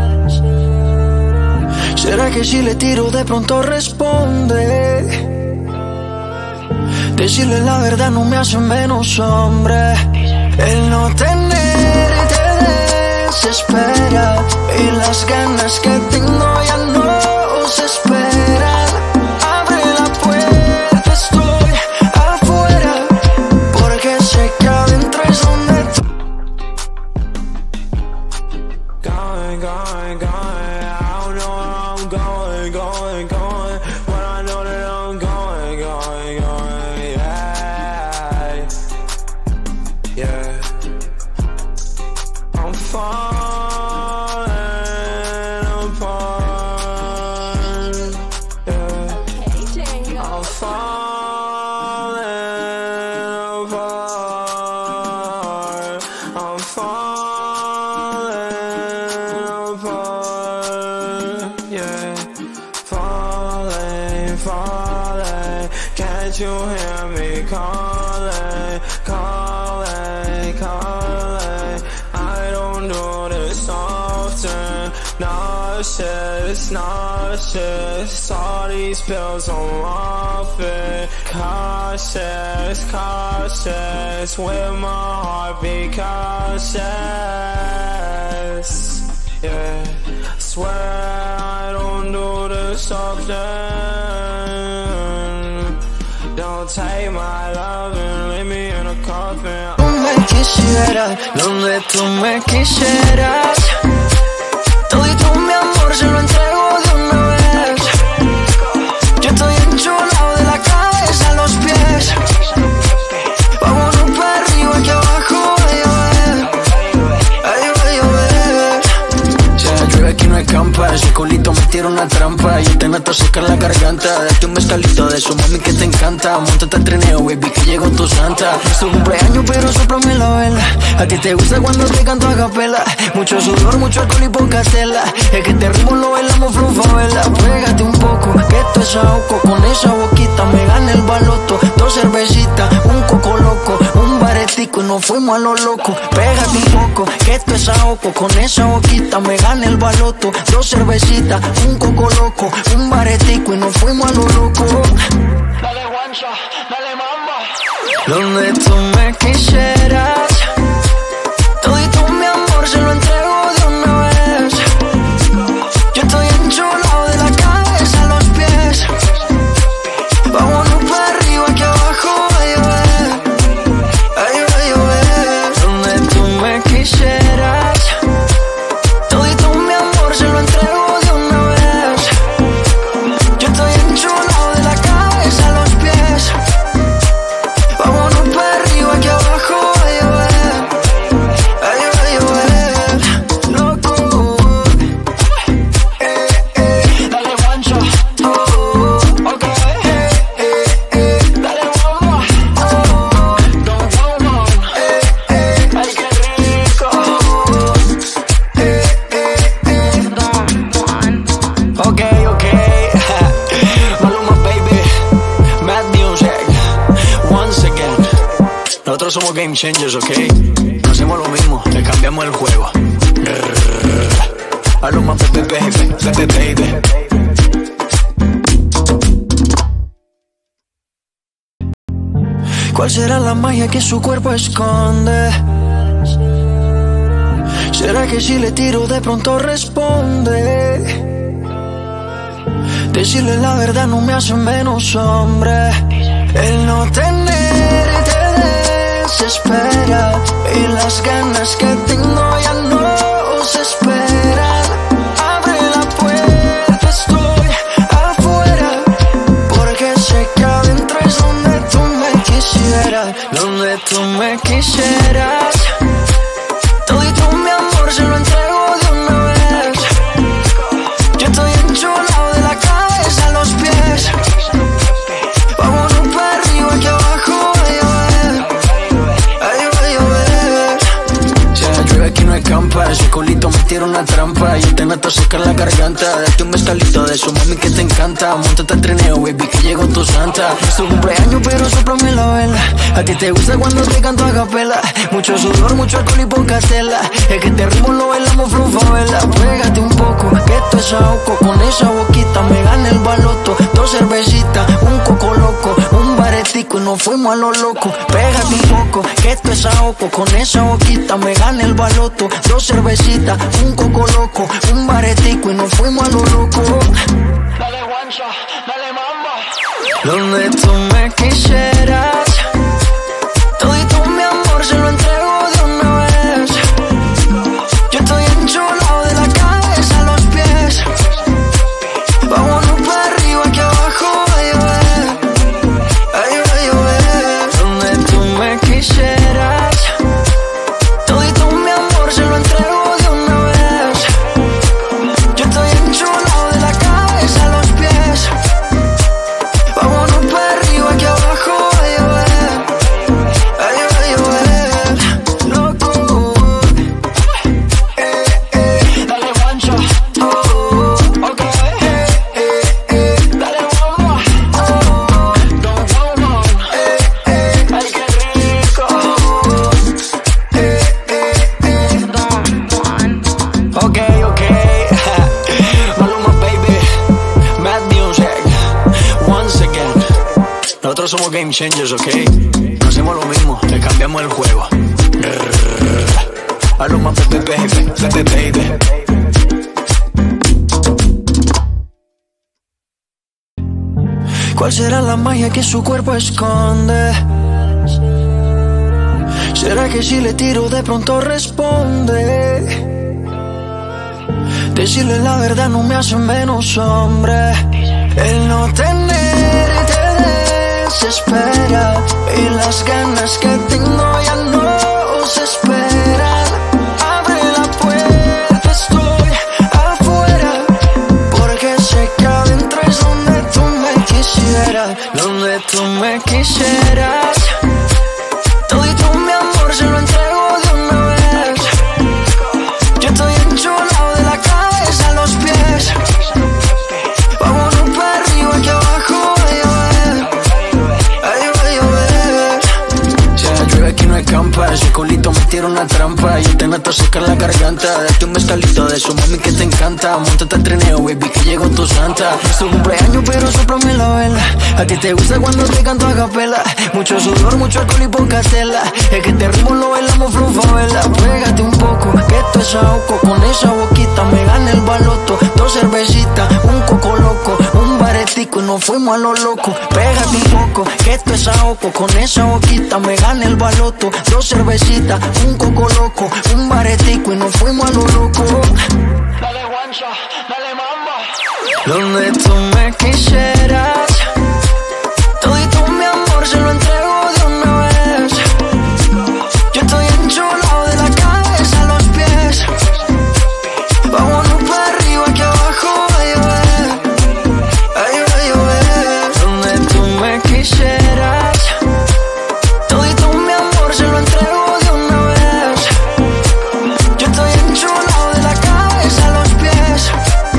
¿Será que si le tiro de pronto responde? Decirle la verdad no me hace menos hombre. El no tener te desespera y las ganas que tengo ya no se esperan. Abre la puerta, estoy afuera, porque sé que adentro es donde tú. Going, going, going, I don't know where I'm going, going, going, but I know that I'm going, going, going, yeah, yeah. I'm falling apart, yeah. I'm falling apart, I'm falling apart, yeah. Falling, falling, can't you hear me calling, calling, calling? I don't do this often. Nauseous, nauseous, all these pills I'm off it. Cautious, cautious, with my heartbeat cautious, yeah. Swear I don't do this often. Don't take my love and leave me in a coffin. Tú me quisieras, donde tú me quisieras. Todo y tú mi amor se lo entrego de una vez. Yo estoy enchulado de la cabeza a los pies. Vámonos para arriba, aquí abajo va a llover. Ay, va a llover. Si la llueve aquí no escampa, ese culito me tira una trampa. Yo te nato seca la garganta, date un mezcalito de eso, mami, que te encanta. Móntate al trineo, baby, que llegó tu santa. Es tu cumpleaños, pero sóplame la vela. A ti te gusta cuando te canto a capela. Mucho sudor, mucho alcohol y poca tela. Es que este ritmo lo bailamos flow favela. Pégate un poco, que esto es ahogo. Con esa boquita me gana el baloto. Dos cervecitas, un coco loco, un baretico y nos fuimos a lo loco. Pégate un poco, que esto es ahogo. Con esa boquita me gana el baloto. Dos cervecitas, un coco loco, un baretico y nos fuimos a lo loco. Dale guancha, dale mamba. Donde tú me quisieras, todo y tú mi amor se lo entrego de una vez. Yo estoy enchulado de la cabeza a los pies. Vámonos para arriba, aquí abajo va a llover. Ay, va a llover. Donde tú me quisieras, todo y tú mi amor se lo entrego de una vez. Yo estoy enchulado de la cabeza a los pies. Vámonos para arriba, aquí abajo va a llover. Ay, va a llover. Loco. Eh, eh. Dale guancha, Oh, ok. eh, eh, eh. Dale guamba, don't go long. Eh, eh. Ay, qué rico. Eh, eh, eh. Ok, ok. Maluma, baby. Mad Music. Once again. Nosotros somos game changers, ok. No hacemos lo mismo, le cambiamos el juego. Maluma, pepe, pepe, pepe, baby. ¿Cuál será la magia que su cuerpo esconde? ¿Será que si le tiro de pronto responde? Decirle la verdad no me hace menos hombre. El no tener te desespera y las ganas que tengo ya no se esperan. Abre la puerta, estoy afuera, porque sé que adentro es donde tú me quisieras, donde tú me quisieras. Todo y tú mi amor se lo entrego de una vez. Yo estoy enchulado de la cabeza a los pies. Vámonos para arriba, aquí abajo va a llover. Ay, va a llover. Si la llueve aquí no escampa, ese culito me metieron una trampa. Yo te noto secar la garganta. Date un mezcalito de eso, mami, que te encanta. Móntate al trineo, baby, que llegó tu santa. Es tu cumpleaños, pero sóplame la vela. A ti te gusta cuando te canto a capela. Mucho sudor, mucho alcohol y poca tela. Es que este ritmo lo bailamos flufavela. Pégate un poco, que esto es ahogo. Con esa boquita me gana el baloto. Dos cervecitas, un coco loco, un baretico y nos fuimos a lo loco. Pégate un poco, que esto es ahogo. Con esa boquita me gana el baloto. Dos cervecitas, un coco loco, un baretico y nos fuimos a lo loco. Dale guancha, dale mamba. Donde tú me quisieras, todito mi amor se lo entrego de una vez. Yo estoy enchulado de la cabeza a los pies. Vámonos para arriba, que abajo va a llover. Ay, va a llover. Donde tú me quisieras, todito mi amor se lo entrego de una vez. Yo estoy enchulado de la cabeza a los pies. Vámonos para arriba, que abajo va a llover. Ay, va a llover. Loco. Eh, eh. Dale guancha, Oh, ok. eh, eh, eh. Dale bomba, Oh, don Juan. eh, eh. Ay, qué rico. Eh, eh, eh. Ok, ok. Maluma, baby. Mad Music. Once again. Nosotros somos game changers, ok. No hacemos lo mismo, le cambiamos el juego. Maluma, baby, baby, baby, baby. ¿Cuál será la magia que su cuerpo esconde? ¿Será que si le tiro de pronto responde? Decirle la verdad no me hace menos hombre. El no tener te desespera y las ganas que tengo ya no se esperan. Abre la puerta, estoy afuera, porque sé que adentro es donde tú me quisieras. Donde tú me quisieras, todito mi amor se lo entrego de una vez. Yo estoy enchulado de la cabeza a los pies. Vámonos para arriba, que abajo va a llover. Ay, va a llover. Si la llueve aquí no escampa. Ese culito me tira una trampa. Yo te noto secar la garganta. Date un mezcalito de eso, mami, que te encanta. Móntate al trineo, baby, que llegó tu santa. Es tu cumpleaños, pero sóplame la vela. A ti te gusta cuando te canto a capela. Mucho sudor, mucho alcohol y poca tela. Es que este ritmo lo bailamos flufavela. Pégate un poco, que esto es ahogo. Con esa boquita me gana el baloto. Dos cervecitas, un coco loco, un baretico y nos fuimos a lo loco. Pégate un poco, que esto es ahogo. Con esa boquita me gana el baloto. Dos cervecitas, un coco loco, un baretico y nos fuimos a lo loco. Dale guancha, dale mamba. Donde tú me quisieras, todito mi amor se lo entrego de una vez. Yo estoy enchulado de la cabeza a los pies. Vámonos para arriba, que abajo va a llover. Ay, va a llover. Donde tú me quisieras, todito mi amor se lo entrego de una vez. Yo estoy enchulado de la cabeza a los pies.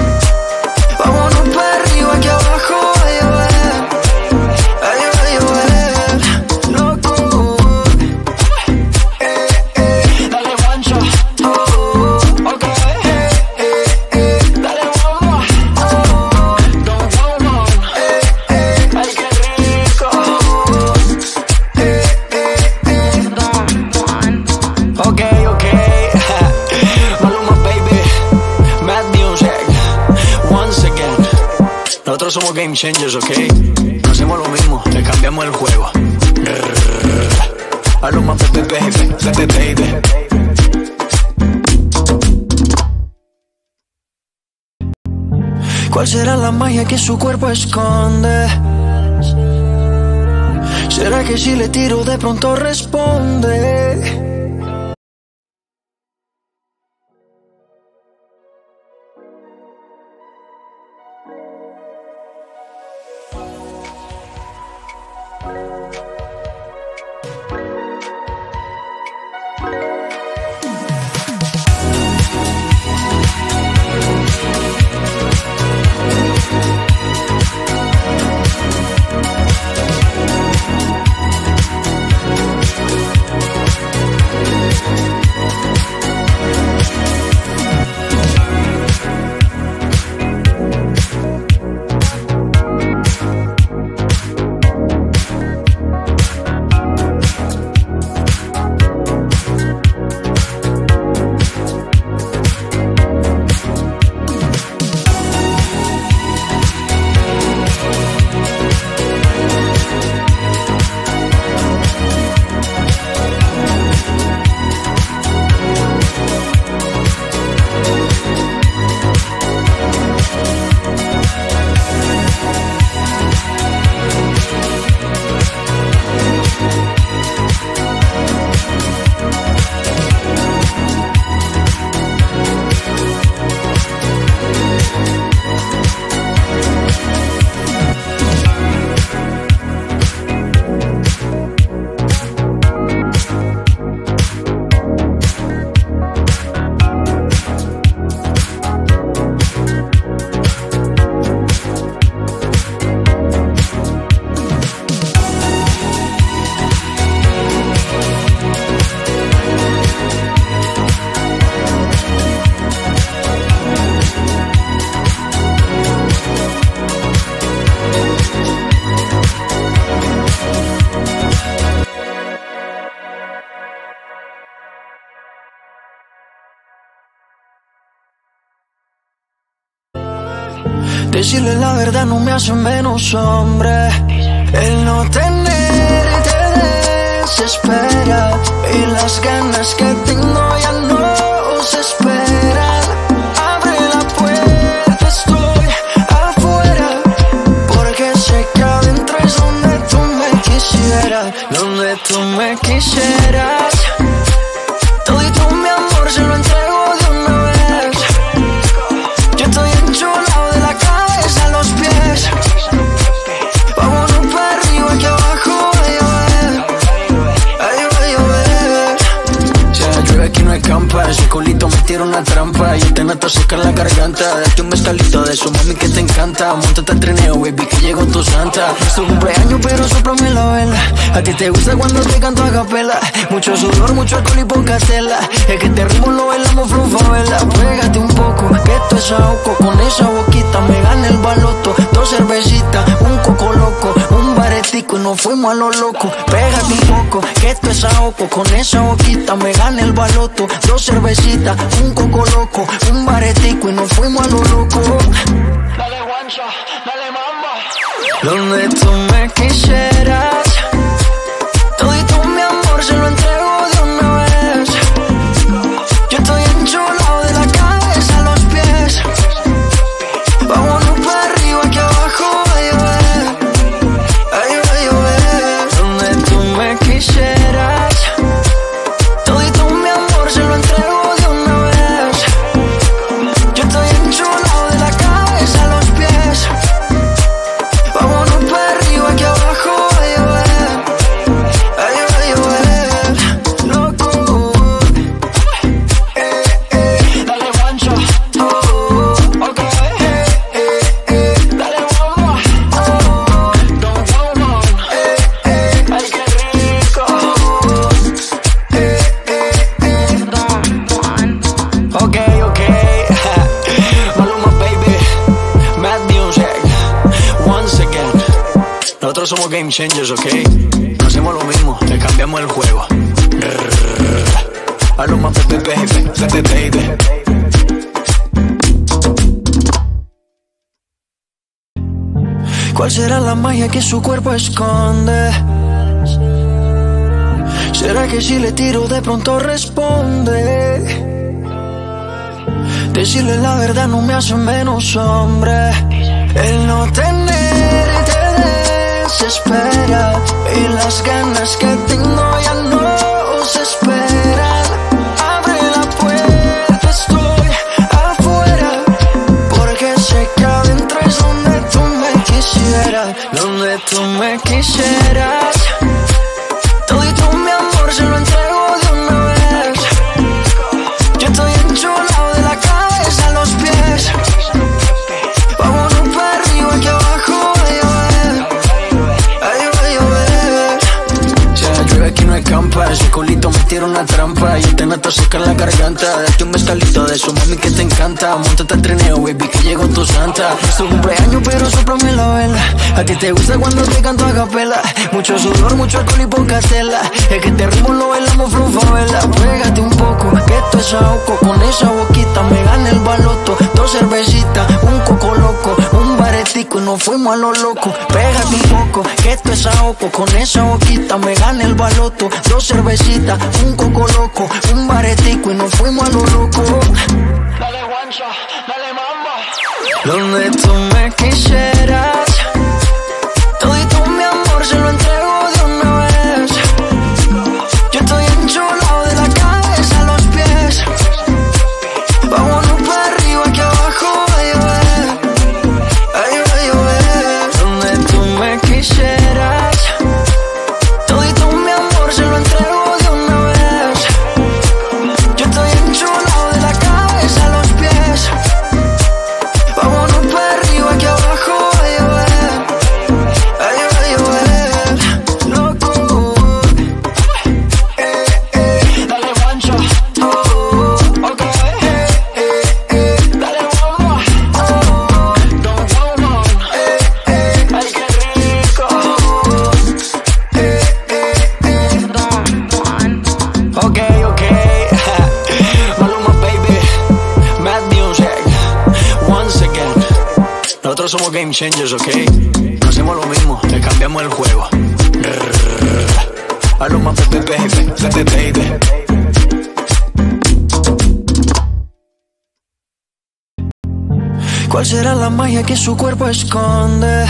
Vámonos para arriba, que abajo va a llover. Ay, va a llover. Loco. Eh, eh. Dale guancha, Oh, ok. eh, eh, eh. Dale bomba, don Juan. Eh, eh. Ay, qué rico. Eh, eh, eh. Ok, ok. Maluma, baby. Mad Music. Once again. Nosotros somos game changers, ok. No hacemos lo mismo, le cambiamos el juego. Maluma, baby, baby, baby, baby. ¿Cuál será la magia que su cuerpo esconde? ¿Será que si le tiro de pronto responde? Decirle la verdad no me hace menos hombre. El no tenerte desespera y las ganas que tengo ya no se esperan. Abre la puerta, estoy afuera, porque sé que adentro es donde tú me quisieras, donde tú me quisieras. Todito mi amor se lo entrego de una vez. Yo estoy enchulado de la cabeza a los pies. Vámonos para arriba, aquí abajo va a llover. Ay, va a llover. Ya llueve, aquí no hay campa. Ese culito me tira una trampa. Y te nato seca la garganta. Date un mezcalito de eso, mami, que te encanta. Móntate al trineo, baby, que llegó tu santa. Es tu cumpleaños, pero sóplame la vela. A ti te gusta cuando te canto a capela. Mucho sudor, mucho alcohol y poca tela. Es que este ritmo lo bailamos flow favela. Pégate un poco, que esto es ahogo. Con esa boquita me gana el baloto. Dos cervecitas, un coco loco, un baretico y nos fuimos a lo loco. Pégate un poco, que esto es ahogo. Con esa boquita me gana el baloto. Dos cervecitas, un coco loco, un baretico y nos fuimos a lo loco. Dale guancha, dale mamba. Donde tú me quisieras, todito mi amor se lo entrego de una vez. Yo estoy enchulado de la cabeza a los pies. Vámonos para arriba, aquí abajo va a llover. Ay, va a llover. Donde tú me quisieras, todito mi amor se lo entrego de una vez. Yo estoy enchulado de la cabeza a los pies. Vámonos para arriba, aquí abajo va a llover. Ay, va a llover. Loco. Eh, eh. Dale guancha, Oh, ok. eh, eh, eh. Dale bomba, Oh, don't go on. eh, eh. Ay, qué rico. Eh, eh, eh. Ok, ok. Maluma, baby. Mad Music. Once again. Nosotros somos game changers, ok. No hacemos lo mismo, le cambiamos el juego. Maluma, baby, baby, baby, baby. ¿Cuál será la magia que su cuerpo esconde? ¿Será que si le tiro de pronto responde? Decirle la verdad no me hace menos hombre. El no tenerte desespera y las ganas que tengo ya no se esperan. Abre la puerta, estoy afuera, porque sé que adentro es donde tú me quisieras, donde tú me quisieras. Todito mi amor se lo entrego de una vez. Yo estoy enchulado de la cabeza a los pies. Vámonos para arriba, aquí abajo va a llover. Ay, va a llover. Ya llueve, aquí no hay campa. Ese culito me tira una trampa. Y te nato seca la garganta. Date un mezcalito de eso, mami, que te encanta. Móntate al trineo, baby, que llegó tu santa. Es tu cumpleaños, pero sóplame la vela. A ti te gusta cuando te canto a capela. Mucho sudor, mucho alcohol y poca tela. Es que este ritmo lo bailamos flow favela. Pégate un poco, que esto es ahogo. Con esa boquita me gana el baloto. Dos cervecitas, un coco loco, un baretico y nos fuimos a lo loco. Pégate un poco, que esto es ahogo. Con esa boquita me gana el baloto. Dos cervecitas, un coco loco, un baretico y nos fuimos a lo loco. Dale guancha, dale mamba. Donde tú me quisieras, todito mi amor se lo entrego de una vez. Yo estoy enchulado de la cabeza a los pies. Vámonos para arriba, aquí abajo va a llover. Ay, va a llover. Donde tú me quisieras, todito mi amor se lo entrego de una vez. Yo estoy enchulado de la cabeza a los pies. Vámonos para arriba, aquí abajo va a llover. somos game changers, ok. No hacemos lo mismo, le cambiamos el juego. A lo más pepe, baby, pepe, baby. ¿Cuál será la magia que su cuerpo esconde?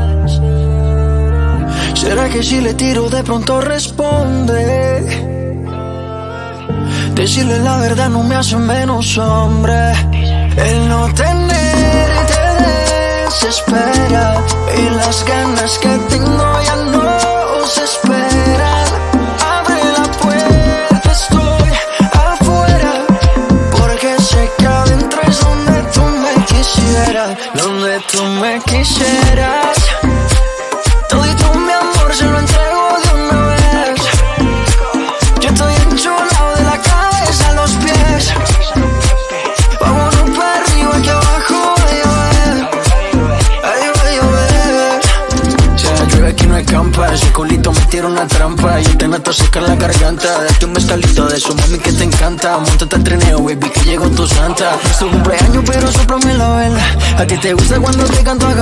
¿Será que si le tiro de pronto responde? Decirle la verdad no me hace menos hombre. El no tener te desespera y las ganas que tengo ya no se esperan. Abre la puerta, estoy afuera, porque sé que adentro es donde tú me quisieras, donde tú me quisieras. Todito mi amor se lo entrego de una vez. Yo estoy enchulado de la cabeza a los pies. Vámonos para arriba que abajo va a llover. Ay, va a llover. Si llueve aquí no escampa, ese culito me tira una trampa. Yo te noto secar la garganta. Date un mezcalito de su mami que te encanta. Móntate al trineo, baby, que llegó tu santa. Es tu cumpleaños pero soplame la vela. A ti te gusta cuando te canto acá.